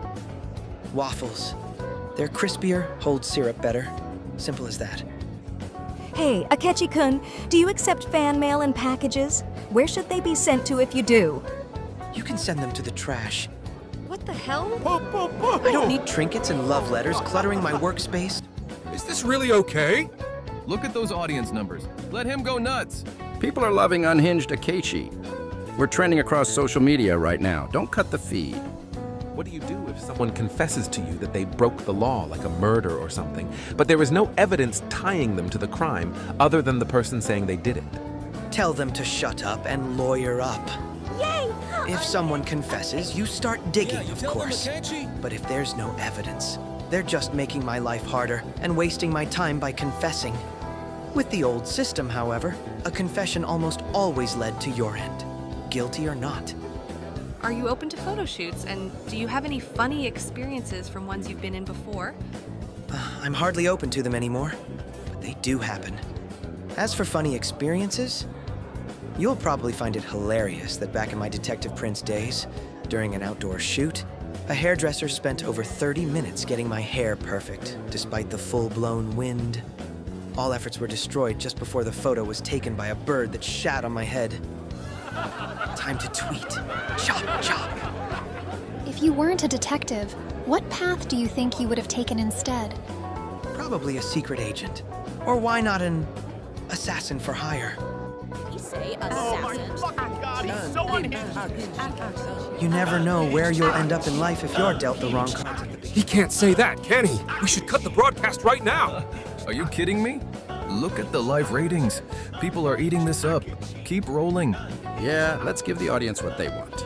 Waffles. They're crispier, hold syrup better. Simple as that. Hey, Akechi-kun, do you accept fan mail and packages? Where should they be sent to if you do? You can send them to the trash. What the hell? I don't need trinkets and love letters cluttering my workspace. Is this really okay? Look at those audience numbers. Let him go nuts. People are loving unhinged Akechi. We're trending across social media right now. Don't cut the feed. What do you do if someone confesses to you that they broke the law, like a murder or something, but there is no evidence tying them to the crime other than the person saying they did it? Tell them to shut up and lawyer up. Yay! If someone confesses, you start digging, of course. But if there's no evidence, they're just making my life harder and wasting my time by confessing. With the old system, however, a confession almost always led to your end, guilty or not. Are you open to photo shoots, and do you have any funny experiences from ones you've been in before? I'm hardly open to them anymore, but they do happen. As for funny experiences, you'll probably find it hilarious that back in my Detective Prince days, during an outdoor shoot, a hairdresser spent over 30 minutes getting my hair perfect, despite the full-blown wind. All efforts were destroyed just before the photo was taken by a bird that shat on my head. Time to tweet. Chop, chop. If you weren't a detective, what path do you think you would have taken instead? Probably a secret agent. Or why not an assassin for hire? Did he say assassin? Oh my fucking god, he's so unhinged! You never know where you'll end up in life if you're dealt the wrong cards at the beginning. He can't say that, can he? We should cut the broadcast right now! Are you kidding me? Look at the live ratings. People are eating this up. Keep rolling. Yeah, let's give the audience what they want.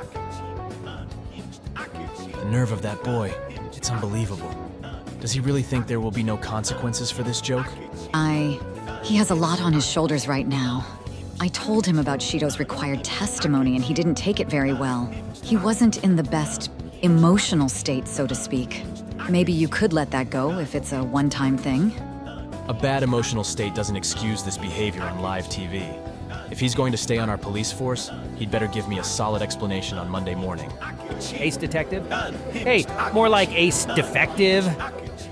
The nerve of that boy. It's unbelievable. Does he really think there will be no consequences for this joke? He has a lot on his shoulders right now. I told him about Shido's required testimony and he didn't take it very well. He wasn't in the best emotional state, so to speak. Maybe you could let that go if it's a one-time thing. A bad emotional state doesn't excuse this behavior on live TV. If he's going to stay on our police force, he'd better give me a solid explanation on Monday morning. Ace Detective? Hey, more like Ace Defective. Shut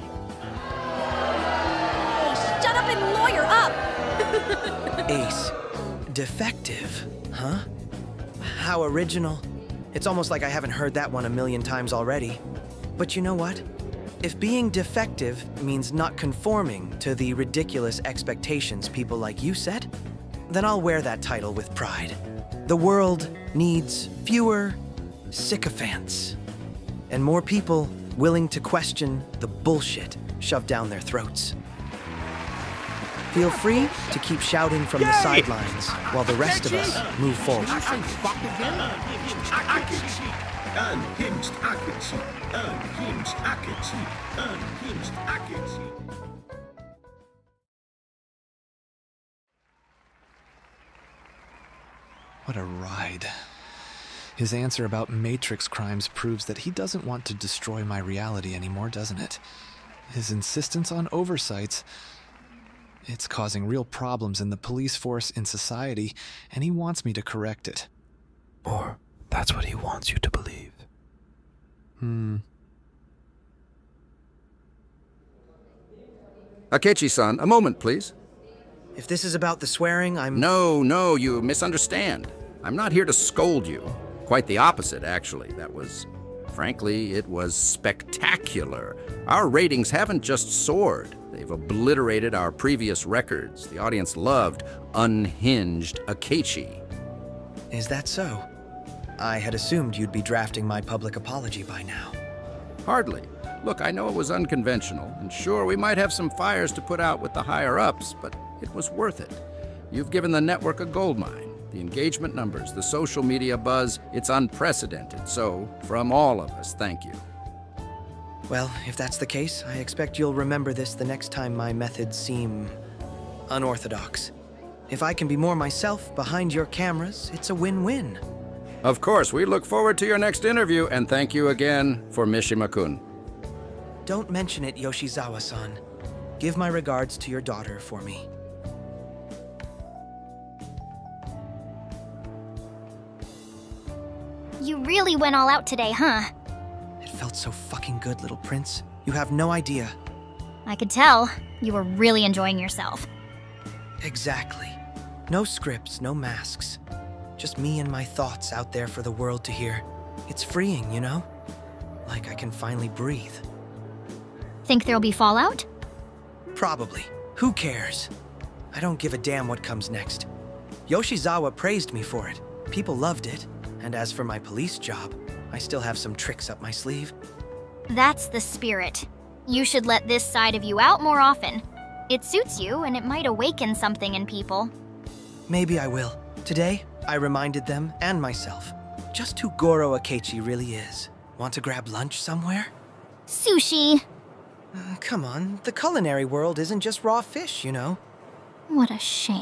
up and lawyer up! Ace Defective, huh? How original. It's almost like I haven't heard that one a million times already. But you know what? If being defective means not conforming to the ridiculous expectations people like you set, then I'll wear that title with pride. The world needs fewer sycophants and more people willing to question the bullshit shoved down their throats. Feel free to keep shouting from the sidelines while the rest of us move forward. Unhinged Akechi, unhinged Akechi, unhinged Akechi. What a ride. His answer about Matrix crimes proves that he doesn't want to destroy my reality anymore, doesn't it? His insistence on oversights, it's causing real problems in the police force, in society, and he wants me to correct it. Or that's what he wants you to believe. Akechi-san, a moment, please. If this is about the swearing, No, you misunderstand. I'm not here to scold you. Quite the opposite, actually. Frankly, it was spectacular. Our ratings haven't just soared. They've obliterated our previous records. The audience loved Unhinged Akechi. Is that so? I had assumed you'd be drafting my public apology by now. Hardly. Look, I know it was unconventional, and sure, we might have some fires to put out with the higher-ups, but it was worth it. You've given the network a goldmine. The engagement numbers, the social media buzz, it's unprecedented. So, from all of us, thank you. Well, if that's the case, I expect you'll remember this the next time my methods seem unorthodox. If I can be more myself behind your cameras, it's a win-win. Of course, we look forward to your next interview, and thank you again for Mishima-kun. Don't mention it, Yoshizawa-san. Give my regards to your daughter for me. You really went all out today, huh? It felt so fucking good, little prince. You have no idea. I could tell. You were really enjoying yourself. Exactly. No scripts, no masks. Just me and my thoughts out there for the world to hear. It's freeing, you know? Like I can finally breathe. Think there'll be fallout? Probably. Who cares? I don't give a damn what comes next. Yoshizawa praised me for it. People loved it. And as for my police job, I still have some tricks up my sleeve. That's the spirit. You should let this side of you out more often. It suits you, and it might awaken something in people. Maybe I will. Today, I reminded them, and myself, just who Goro Akechi really is. Want to grab lunch somewhere? Sushi! Come on, the culinary world isn't just raw fish, you know. What a shame.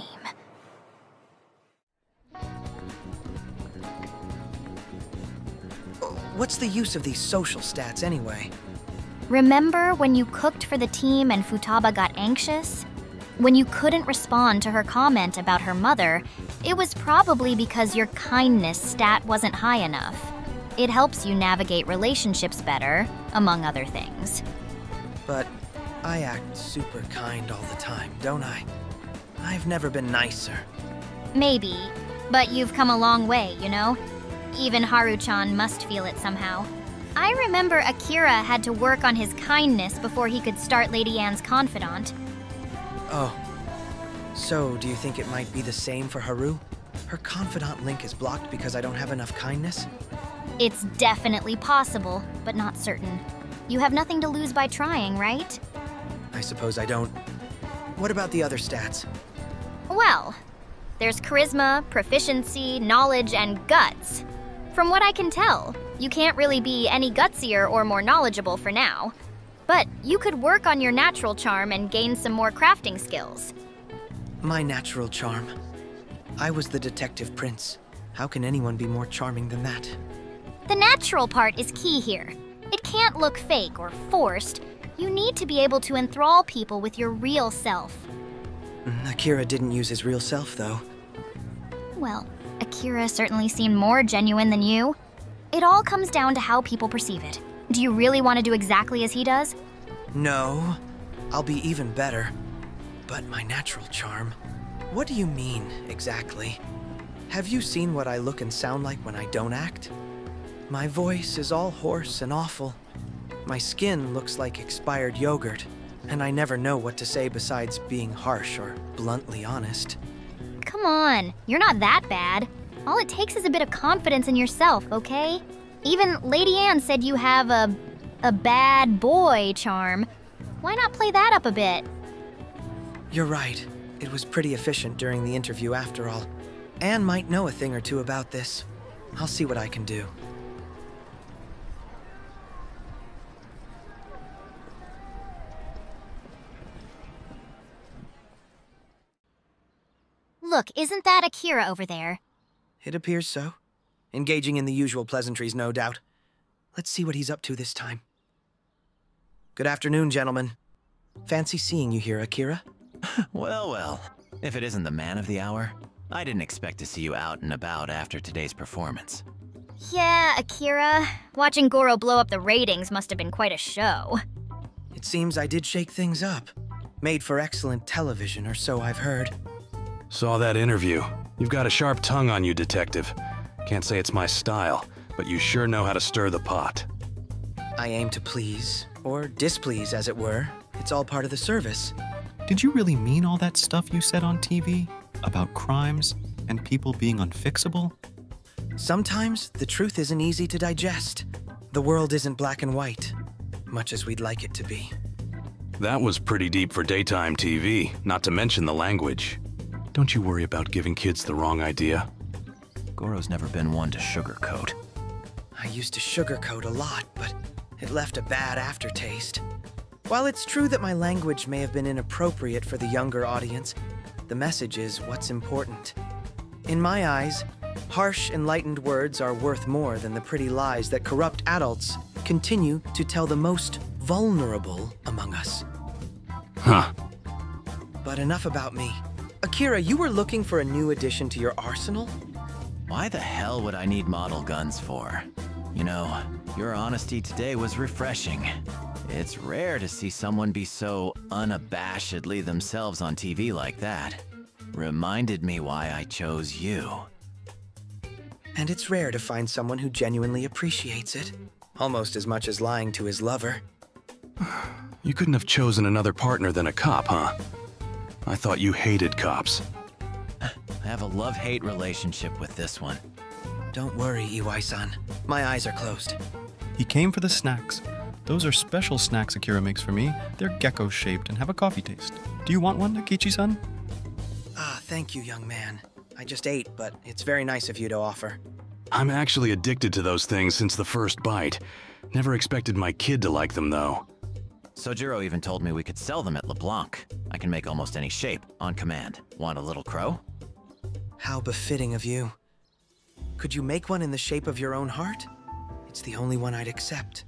What's the use of these social stats anyway? Remember when you cooked for the team and Futaba got anxious? When you couldn't respond to her comment about her mother, it was probably because your kindness stat wasn't high enough. It helps you navigate relationships better, among other things. But I act super kind all the time, don't I? I've never been nicer. Maybe, but you've come a long way, you know? Even Haru-chan must feel it somehow. I remember Akira had to work on his kindness before he could start Lady Anne's confidant. Oh. So, do you think it might be the same for Haru? Her confidant link is blocked because I don't have enough kindness? It's definitely possible, but not certain. You have nothing to lose by trying, right? I suppose I don't. What about the other stats? Well, there's charisma, proficiency, knowledge, and guts. From what I can tell, you can't really be any gutsier or more knowledgeable for now. But you could work on your natural charm and gain some more crafting skills. My natural charm? I was the detective prince. How can anyone be more charming than that? The natural part is key here. It can't look fake or forced. You need to be able to enthrall people with your real self. Akira didn't use his real self, though. Well, Akira certainly seemed more genuine than you. It all comes down to how people perceive it. Do you really want to do exactly as he does? No, I'll be even better. But my natural charm. What do you mean, exactly? Have you seen what I look and sound like when I don't act? My voice is all hoarse and awful. My skin looks like expired yogurt, and I never know what to say besides being harsh or bluntly honest. Come on, you're not that bad. All it takes is a bit of confidence in yourself, okay? Even Lady Anne said you have a bad boy charm. Why not play that up a bit? You're right. It was pretty efficient during the interview after all. Anne might know a thing or two about this. I'll see what I can do. Look, isn't that Akira over there? It appears so. Engaging in the usual pleasantries, no doubt. Let's see what he's up to this time. Good afternoon, gentlemen. Fancy seeing you here, Akira. Well, well. If it isn't the man of the hour, I didn't expect to see you out and about after today's performance. Yeah, Akira. Watching Goro blow up the ratings must have been quite a show. It seems I did shake things up. Made for excellent television, or so I've heard. Saw that interview. You've got a sharp tongue on you, detective. Can't say it's my style, but you sure know how to stir the pot. I aim to please, or displease as it were. It's all part of the service. Did you really mean all that stuff you said on TV? About crimes and people being unfixable? Sometimes the truth isn't easy to digest. The world isn't black and white, much as we'd like it to be. That was pretty deep for daytime TV, not to mention the language. Don't you worry about giving kids the wrong idea. Goro's never been one to sugarcoat. I used to sugarcoat a lot, but it left a bad aftertaste. While it's true that my language may have been inappropriate for the younger audience, the message is what's important. In my eyes, harsh, enlightened words are worth more than the pretty lies that corrupt adults continue to tell the most vulnerable among us. Huh. But enough about me. Akira, you were looking for a new addition to your arsenal? Why the hell would I need model guns for? You know, your honesty today was refreshing. It's rare to see someone be so unabashedly themselves on TV like that. Reminded me why I chose you. And it's rare to find someone who genuinely appreciates it. Almost as much as lying to his lover. You couldn't have chosen another partner than a cop, huh? I thought you hated cops. I have a love-hate relationship with this one. Don't worry, Iwai-san. My eyes are closed. He came for the snacks. Those are special snacks Akira makes for me. They're gecko-shaped and have a coffee taste. Do you want one, Akechi-san? Ah, thank you, young man. I just ate, but it's very nice of you to offer. I'm actually addicted to those things since the first bite. Never expected my kid to like them, though. Sojiro even told me we could sell them at LeBlanc. I can make almost any shape, on command. Want a little crow? How befitting of you. Could you make one in the shape of your own heart? It's the only one I'd accept.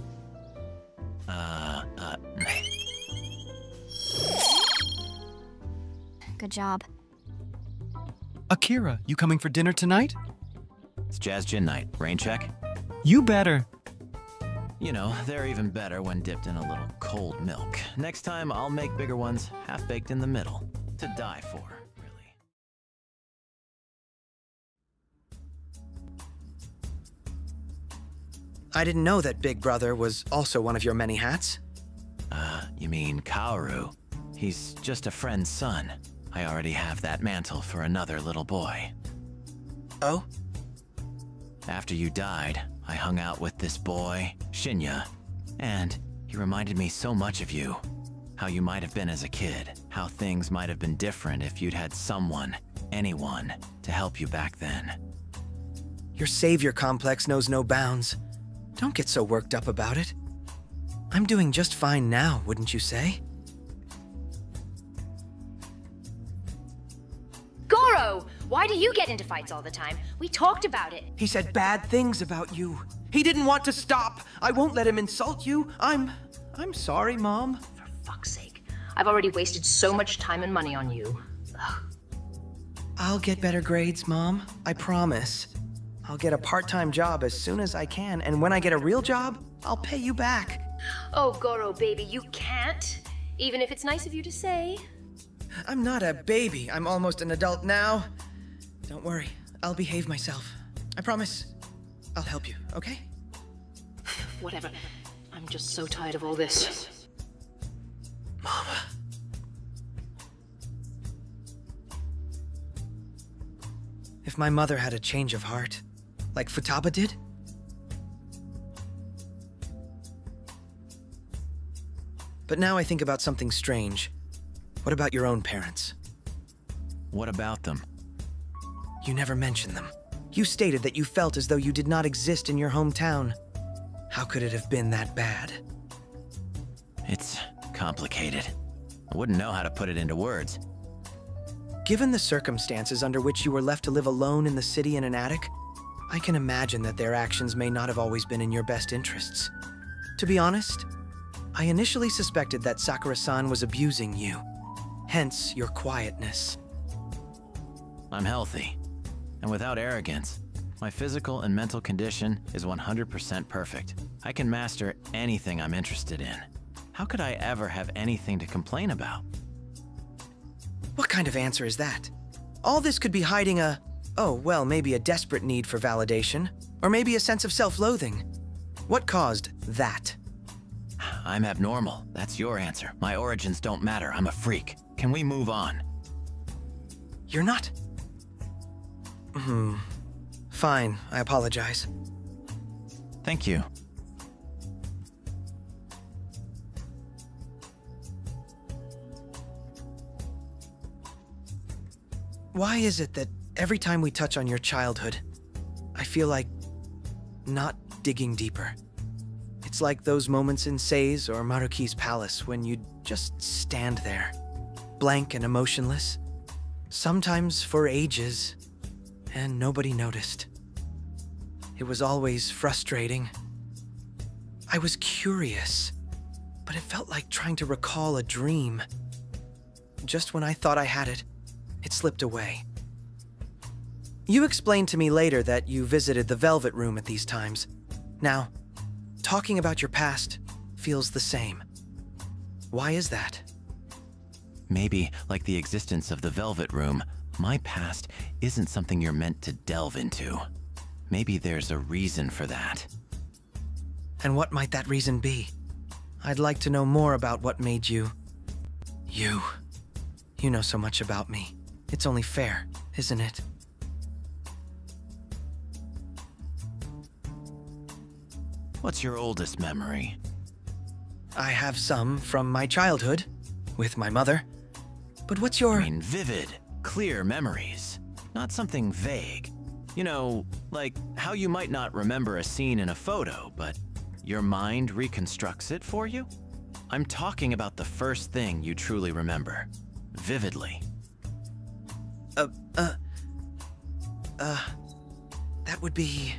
Good job. Akira, you coming for dinner tonight? It's Jazz Gin night. Rain check? You better. You know, they're even better when dipped in a little cold milk. Next time, I'll make bigger ones, half-baked in the middle. To die for, really. I didn't know that Big Brother was also one of your many hats. You mean Kaoru? He's just a friend's son. I already have that mantle for another little boy. Oh? After you died, I hung out with this boy, Shinya, and he reminded me so much of you. How you might have been as a kid, how things might have been different if you'd had someone, anyone, to help you back then. Your savior complex knows no bounds. Don't get so worked up about it. I'm doing just fine now, wouldn't you say? Goro! Why do you get into fights all the time? We talked about it. He said bad things about you. He didn't want to stop. I won't let him insult you. I'm sorry, Mom. For fuck's sake. I've already wasted so much time and money on you. Ugh. I'll get better grades, Mom. I promise. I'll get a part-time job as soon as I can, and when I get a real job, I'll pay you back. Oh, Goro, baby, you can't. Even if it's nice of you to say. I'm not a baby. I'm almost an adult now. Don't worry. I'll behave myself. I promise. I'll help you, okay? Whatever. I'm just so tired of all this. Mama. If my mother had a change of heart, like Futaba did? But now I think about something strange. What about your own parents? What about them? You never mentioned them. You stated that you felt as though you did not exist in your hometown. How could it have been that bad? It's complicated. I wouldn't know how to put it into words. Given the circumstances under which you were left to live alone in the city in an attic, I can imagine that their actions may not have always been in your best interests. To be honest, I initially suspected that Sakura-san was abusing you, hence your quietness. I'm healthy, and without arrogance. My physical and mental condition is 100% perfect. I can master anything I'm interested in. How could I ever have anything to complain about? What kind of answer is that? All this could be hiding maybe a desperate need for validation, or maybe a sense of self-loathing. What caused that? I'm abnormal. That's your answer. My origins don't matter. I'm a freak. Can we move on? You're not? Fine. I apologize. Thank you. Why is it that every time we touch on your childhood, I feel like not digging deeper? It's like those moments in Sei's or Maruki's palace when you'd just stand there, blank and emotionless, sometimes for ages, and nobody noticed. It was always frustrating. I was curious, but it felt like trying to recall a dream. Just when I thought I had it, it slipped away. You explained to me later that you visited the Velvet Room at these times. Now, talking about your past feels the same. Why is that? Maybe, like the existence of the Velvet Room, my past isn't something you're meant to delve into. Maybe there's a reason for that. And what might that reason be? I'd like to know more about what made you... you. You know so much about me. It's only fair, isn't it? What's your oldest memory? I have some from my childhood, with my mother. But what's your... I mean, vivid, clear memories. Not something vague. You know, like how you might not remember a scene in a photo, but your mind reconstructs it for you? I'm talking about the first thing you truly remember. Vividly. That would be...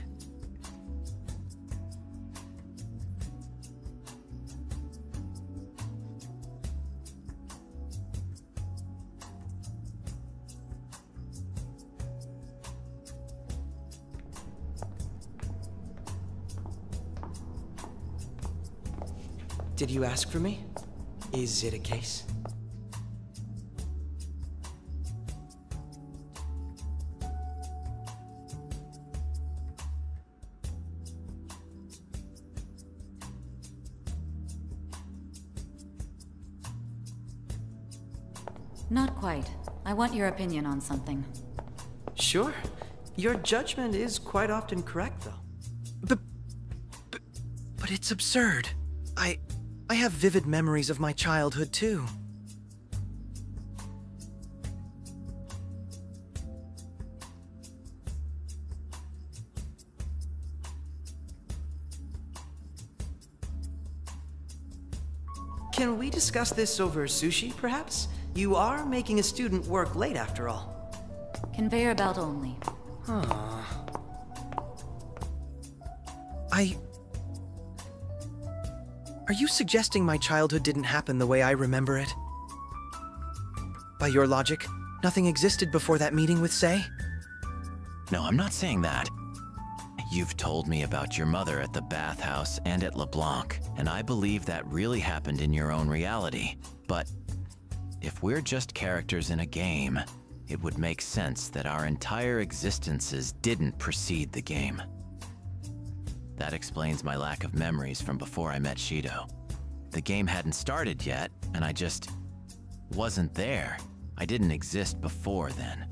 Did you ask for me? Is it a case? Not quite. I want your opinion on something. Sure. Your judgment is quite often correct, though. But it's absurd. I have vivid memories of my childhood, too. Can we discuss this over sushi, perhaps? You are making a student work late, after all. Conveyor belt only. Are you suggesting my childhood didn't happen the way I remember it? By your logic, nothing existed before that meeting with Sei? No, I'm not saying that. You've told me about your mother at the bathhouse and at LeBlanc, and I believe that really happened in your own reality. But if we're just characters in a game, it would make sense that our entire existences didn't precede the game. That explains my lack of memories from before I met Shido. The game hadn't started yet, and I just wasn't there. I didn't exist before then.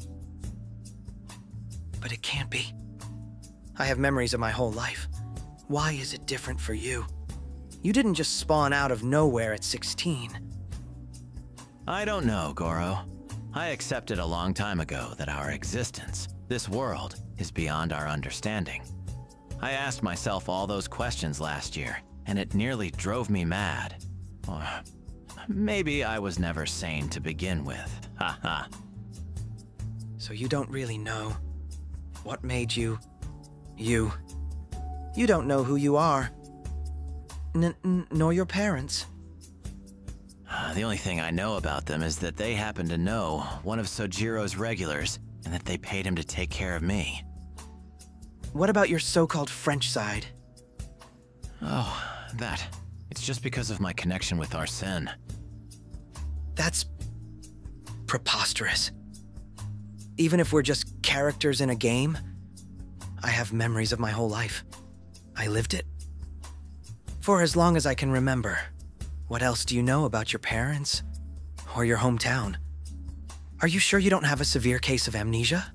But it can't be. I have memories of my whole life. Why is it different for you? You didn't just spawn out of nowhere at 16. I don't know, Goro. I accepted a long time ago that our existence, this world, is beyond our understanding. I asked myself all those questions last year, and it nearly drove me mad. Or maybe I was never sane to begin with. Haha. So you don't really know what made you, you. You don't know who you are. Nor your parents. The only thing I know about them is that they happen to know one of Sojiro's regulars, and that they paid him to take care of me. What about your so-called French side? Oh, that. It's just because of my connection with Arsène. That's preposterous. Even if we're just characters in a game, I have memories of my whole life. I lived it. For as long as I can remember. What else do you know about your parents? Or your hometown? Are you sure you don't have a severe case of amnesia?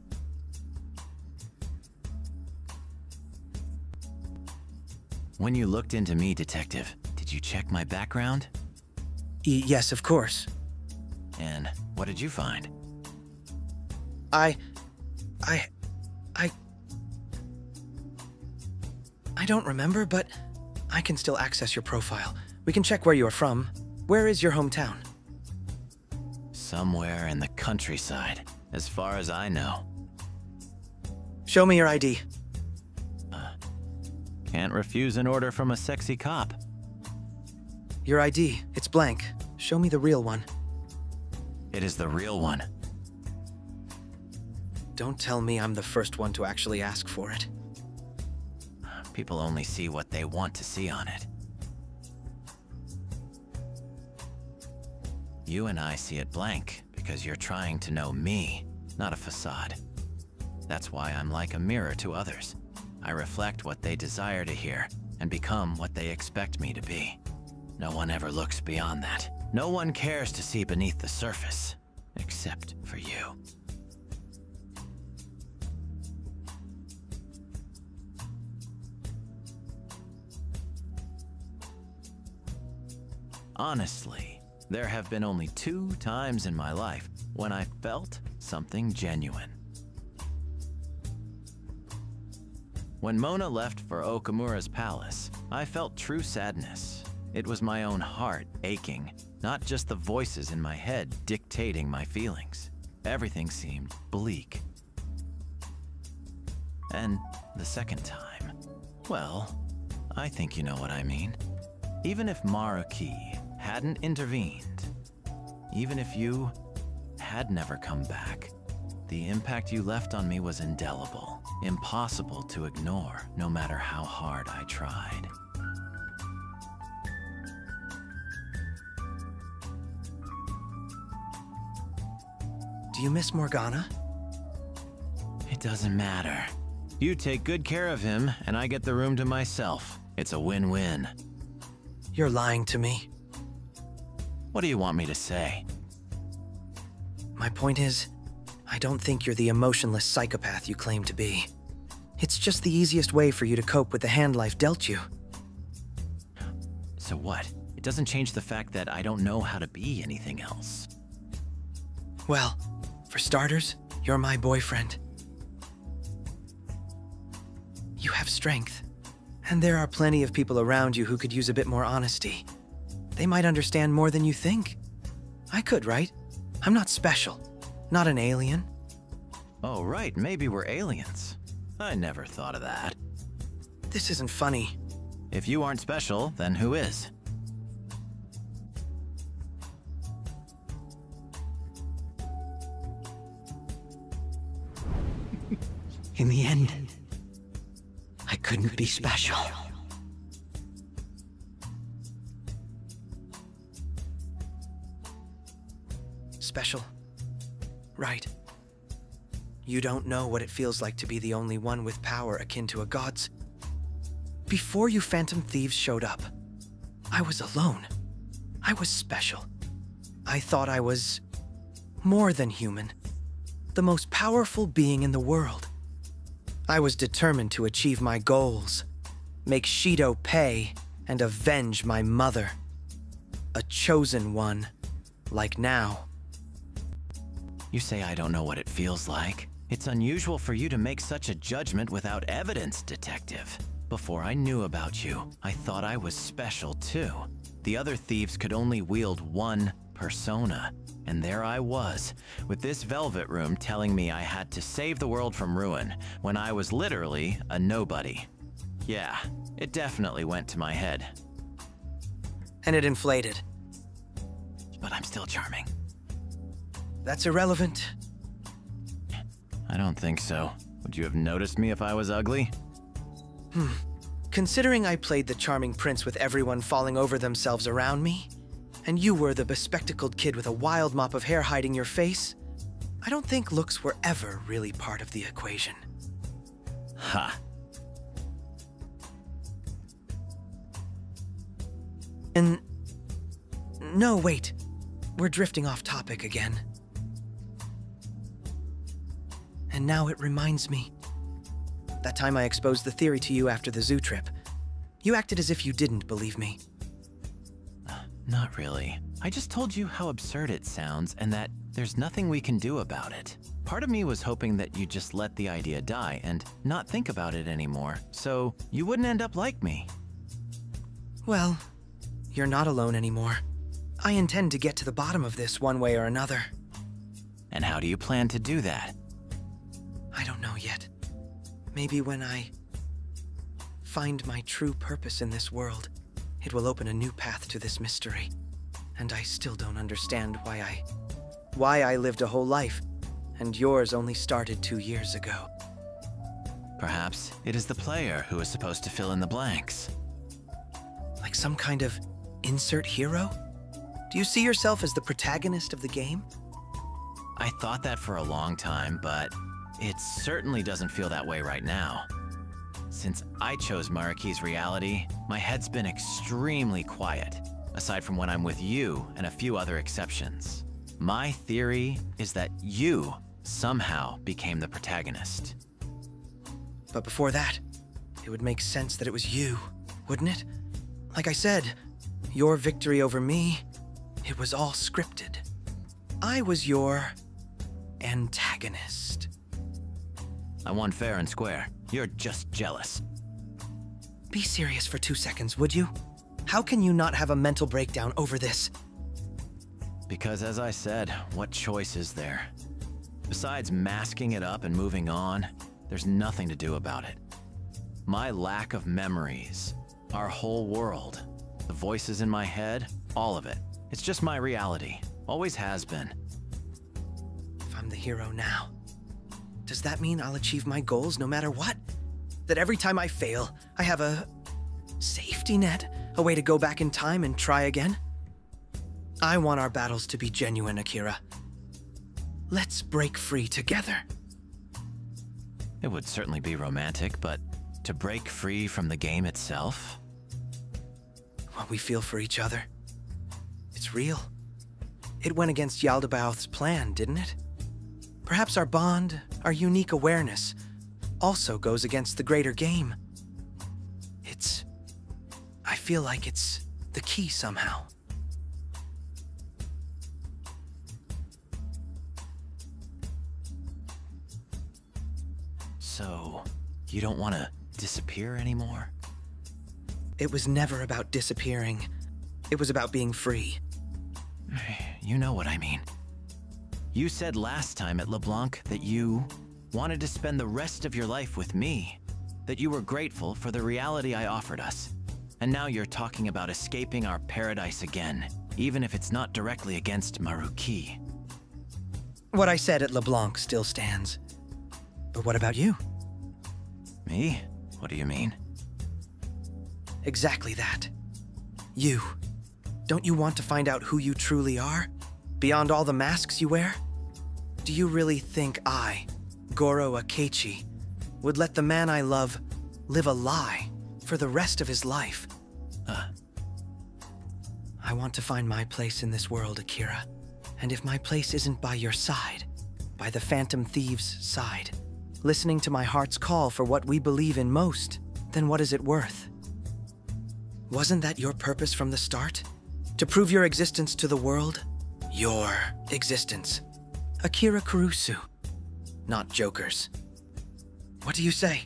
When you looked into me, Detective, did you check my background? Yes, of course. And what did you find? I don't remember, but I can still access your profile. We can check where you are from. Where is your hometown? Somewhere in the countryside, as far as I know. Show me your ID. Can't refuse an order from a sexy cop. Your ID, it's blank. Show me the real one. It is the real one. Don't tell me I'm the first one to actually ask for it. People only see what they want to see on it. You and I see it blank because you're trying to know me, not a facade. That's why I'm like a mirror to others. I reflect what they desire to hear and become what they expect me to be. No one ever looks beyond that. No one cares to see beneath the surface, except for you. Honestly, there have been only 2 times in my life when I felt something genuine. When Mona left for Okamura's palace, I felt true sadness. It was my own heart aching, not just the voices in my head dictating my feelings. Everything seemed bleak. And the second time, well, I think you know what I mean. Even if Maruki hadn't intervened, even if you had never come back, the impact you left on me was indelible, impossible to ignore, no matter how hard I tried. Do you miss Morgana? It doesn't matter. You take good care of him, and I get the room to myself. It's a win-win. You're lying to me. What do you want me to say? My point is, I don't think you're the emotionless psychopath you claim to be. It's just the easiest way for you to cope with the hand life dealt you. So what? It doesn't change the fact that I don't know how to be anything else. Well, for starters, you're my boyfriend. You have strength. And there are plenty of people around you who could use a bit more honesty. They might understand more than you think. I could, right? I'm not special. Not an alien. Oh, right, maybe we're aliens. I never thought of that. This isn't funny. If you aren't special, then who is? In the end, I couldn't be special. Special? Right. You don't know what it feels like to be the only one with power akin to a god's. Before you Phantom Thieves showed up, I was alone. I was special. I thought I was more than human, the most powerful being in the world. I was determined to achieve my goals, make Shido pay, and avenge my mother. A chosen one, like now. You say I don't know what it feels like. It's unusual for you to make such a judgment without evidence, Detective. Before I knew about you, I thought I was special too. The other thieves could only wield one persona. And there I was, with this Velvet Room telling me I had to save the world from ruin, when I was literally a nobody. Yeah, it definitely went to my head. And it inflated. But I'm still charming. That's irrelevant. I don't think so. Would you have noticed me if I was ugly? Considering I played the charming prince with everyone falling over themselves around me, and you were the bespectacled kid with a wild mop of hair hiding your face, I don't think looks were ever really part of the equation. Ha. And... no, wait. We're drifting off topic again. And now it reminds me. That time I exposed the theory to you after the zoo trip. You acted as if you didn't believe me. Not really. I just told you how absurd it sounds and that there's nothing we can do about it. Part of me was hoping that you'd just let the idea die and not think about it anymore, so you wouldn't end up like me. Well, you're not alone anymore. I intend to get to the bottom of this one way or another. And how do you plan to do that? I don't know yet. Maybe when I find my true purpose in this world, it will open a new path to this mystery. And I still don't understand why I lived a whole life, and yours only started 2 years ago. Perhaps it is the player who is supposed to fill in the blanks. Like some kind of insert hero? Do you see yourself as the protagonist of the game? I thought that for a long time, but it certainly doesn't feel that way right now. Since I chose Mariki's reality, my head's been extremely quiet, aside from when I'm with you and a few other exceptions. My theory is that you somehow became the protagonist. But before that, it would make sense that it was you, wouldn't it? Like I said, your victory over me, it was all scripted. I was your antagonist. I won fair and square. You're just jealous. Be serious for 2 seconds, would you? How can you not have a mental breakdown over this? Because as I said, what choice is there? Besides masking it up and moving on, there's nothing to do about it. My lack of memories, our whole world, the voices in my head, all of it. It's just my reality. Always has been. If I'm the hero now, does that mean I'll achieve my goals no matter what? That every time I fail, I have a safety net, a way to go back in time and try again? I want our battles to be genuine, Akira. Let's break free together. It would certainly be romantic, but to break free from the game itself? What we feel for each other, it's real. It went against Yaldabaoth's plan, didn't it? Perhaps our bond, our unique awareness, also goes against the greater game. I feel like it's the key somehow. So, you don't want to disappear anymore? It was never about disappearing. It was about being free. You know what I mean. You said last time at LeBlanc that you wanted to spend the rest of your life with me, that you were grateful for the reality I offered us. And now you're talking about escaping our paradise again, even if it's not directly against Maruki. What I said at LeBlanc still stands. But what about you? Me? What do you mean? Exactly that. You. Don't you want to find out who you truly are? Beyond all the masks you wear? Do you really think I, Goro Akechi, would let the man I love live a lie for the rest of his life? I want to find my place in this world, Akira. And if my place isn't by your side, by the Phantom Thieves' side, listening to my heart's call for what we believe in most, then what is it worth? Wasn't that your purpose from the start? To prove your existence to the world? Your existence. Akira Kurusu. Not Joker's. What do you say?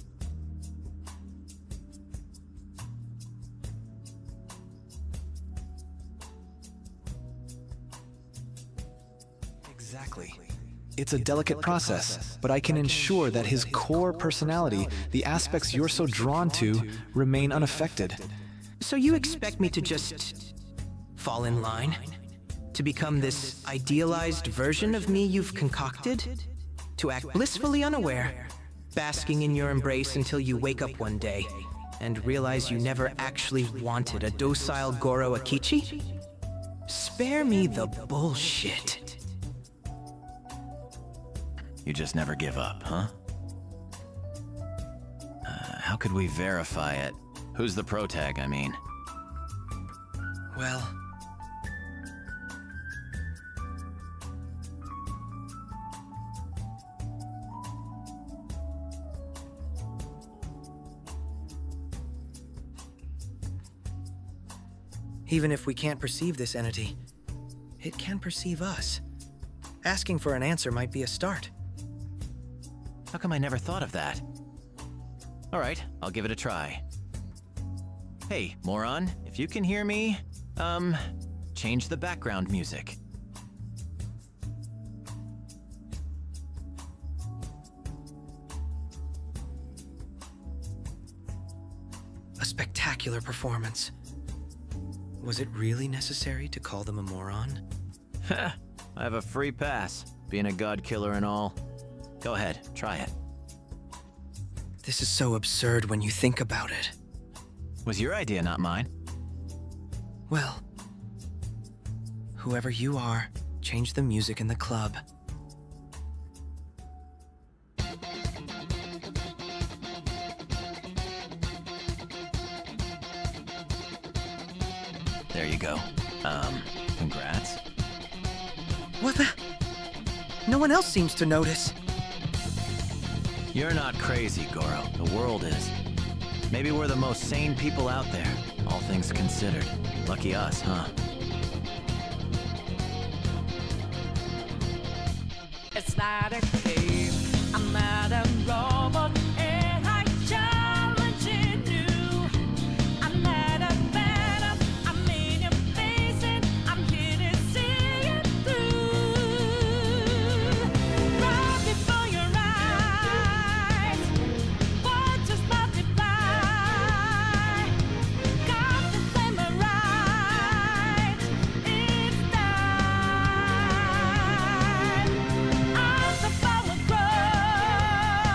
Exactly. It's a delicate process, but I can ensure that his core personality, the aspects you're so drawn to, remain unaffected. So you expect me to just fall in line? To become this idealized version of me you've concocted? To act blissfully unaware, basking in your embrace until you wake up one day and realize you never actually wanted a docile Goro Akechi? Spare me the bullshit. You just never give up, huh? How could we verify it? Who's the protag, I mean? Well... Even if we can't perceive this entity, it can perceive us. Asking for an answer might be a start. How come I never thought of that? All right, I'll give it a try. Hey, moron, if you can hear me, change the background music. A spectacular performance. Was it really necessary to call them a moron? Ha! I have a free pass, being a god killer and all. Go ahead, try it. This is so absurd when you think about it. Was your idea, not mine. Well, whoever you are, change the music in the club. There you go. Congrats. What the? No one else seems to notice. You're not crazy, Goro. The world is. Maybe we're the most sane people out there, all things considered. Lucky us, huh? It's not a game. I'm not a robot, and I challenge you. I'm not a phantom. I'm in your face, and I'm here to see it through. Right before your eyes, what just multiply? Got the flame right. It's time. As the power grows.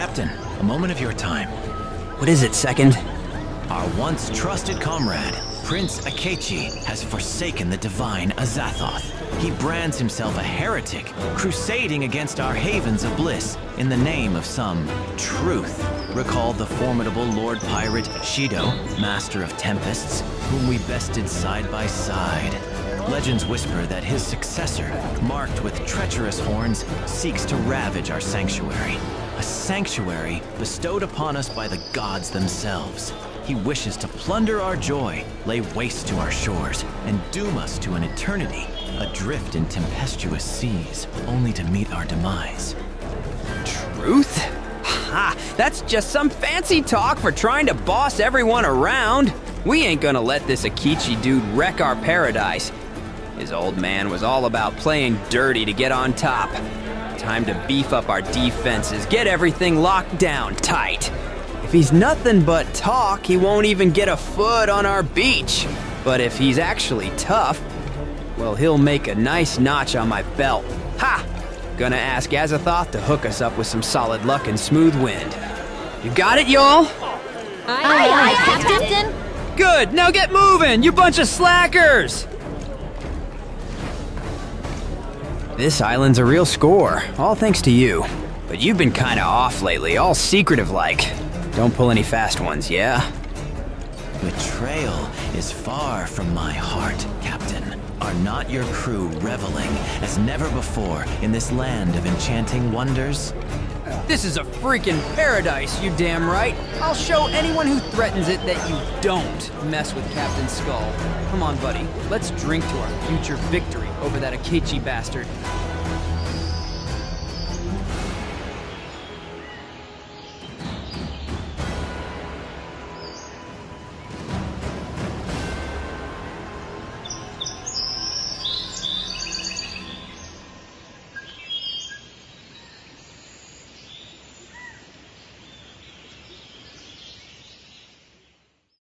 Captain, a moment of your time. What is it, Second? Our once trusted comrade, Prince Akechi, has forsaken the divine Azathoth. He brands himself a heretic, crusading against our havens of bliss in the name of some truth. Recall the formidable Lord Pirate Shido, Master of Tempests, whom we bested side by side. Legends whisper that his successor, marked with treacherous horns, seeks to ravage our sanctuary. A sanctuary bestowed upon us by the gods themselves. He wishes to plunder our joy, lay waste to our shores, and doom us to an eternity, adrift in tempestuous seas, only to meet our demise. Truth? Ha! That's just some fancy talk for trying to boss everyone around. We ain't gonna let this Akechi dude wreck our paradise. His old man was all about playing dirty to get on top. Time to beef up our defenses, get everything locked down tight. If he's nothing but talk, he won't even get a foot on our beach. But if he's actually tough, well, he'll make a nice notch on my belt. Ha! Gonna ask Azathoth to hook us up with some solid luck and smooth wind. You got it, y'all? Aye, Captain. Good, now get moving, you bunch of slackers! This island's a real score, all thanks to you. But you've been kinda off lately, all secretive-like. Don't pull any fast ones, yeah? Betrayal is far from my heart, Captain. Are not your crew reveling as never before in this land of enchanting wonders? This is a freaking paradise, you damn right. I'll show anyone who threatens it that you don't mess with Captain Skull. Come on, buddy. Let's drink to our future victory over that Akechi bastard.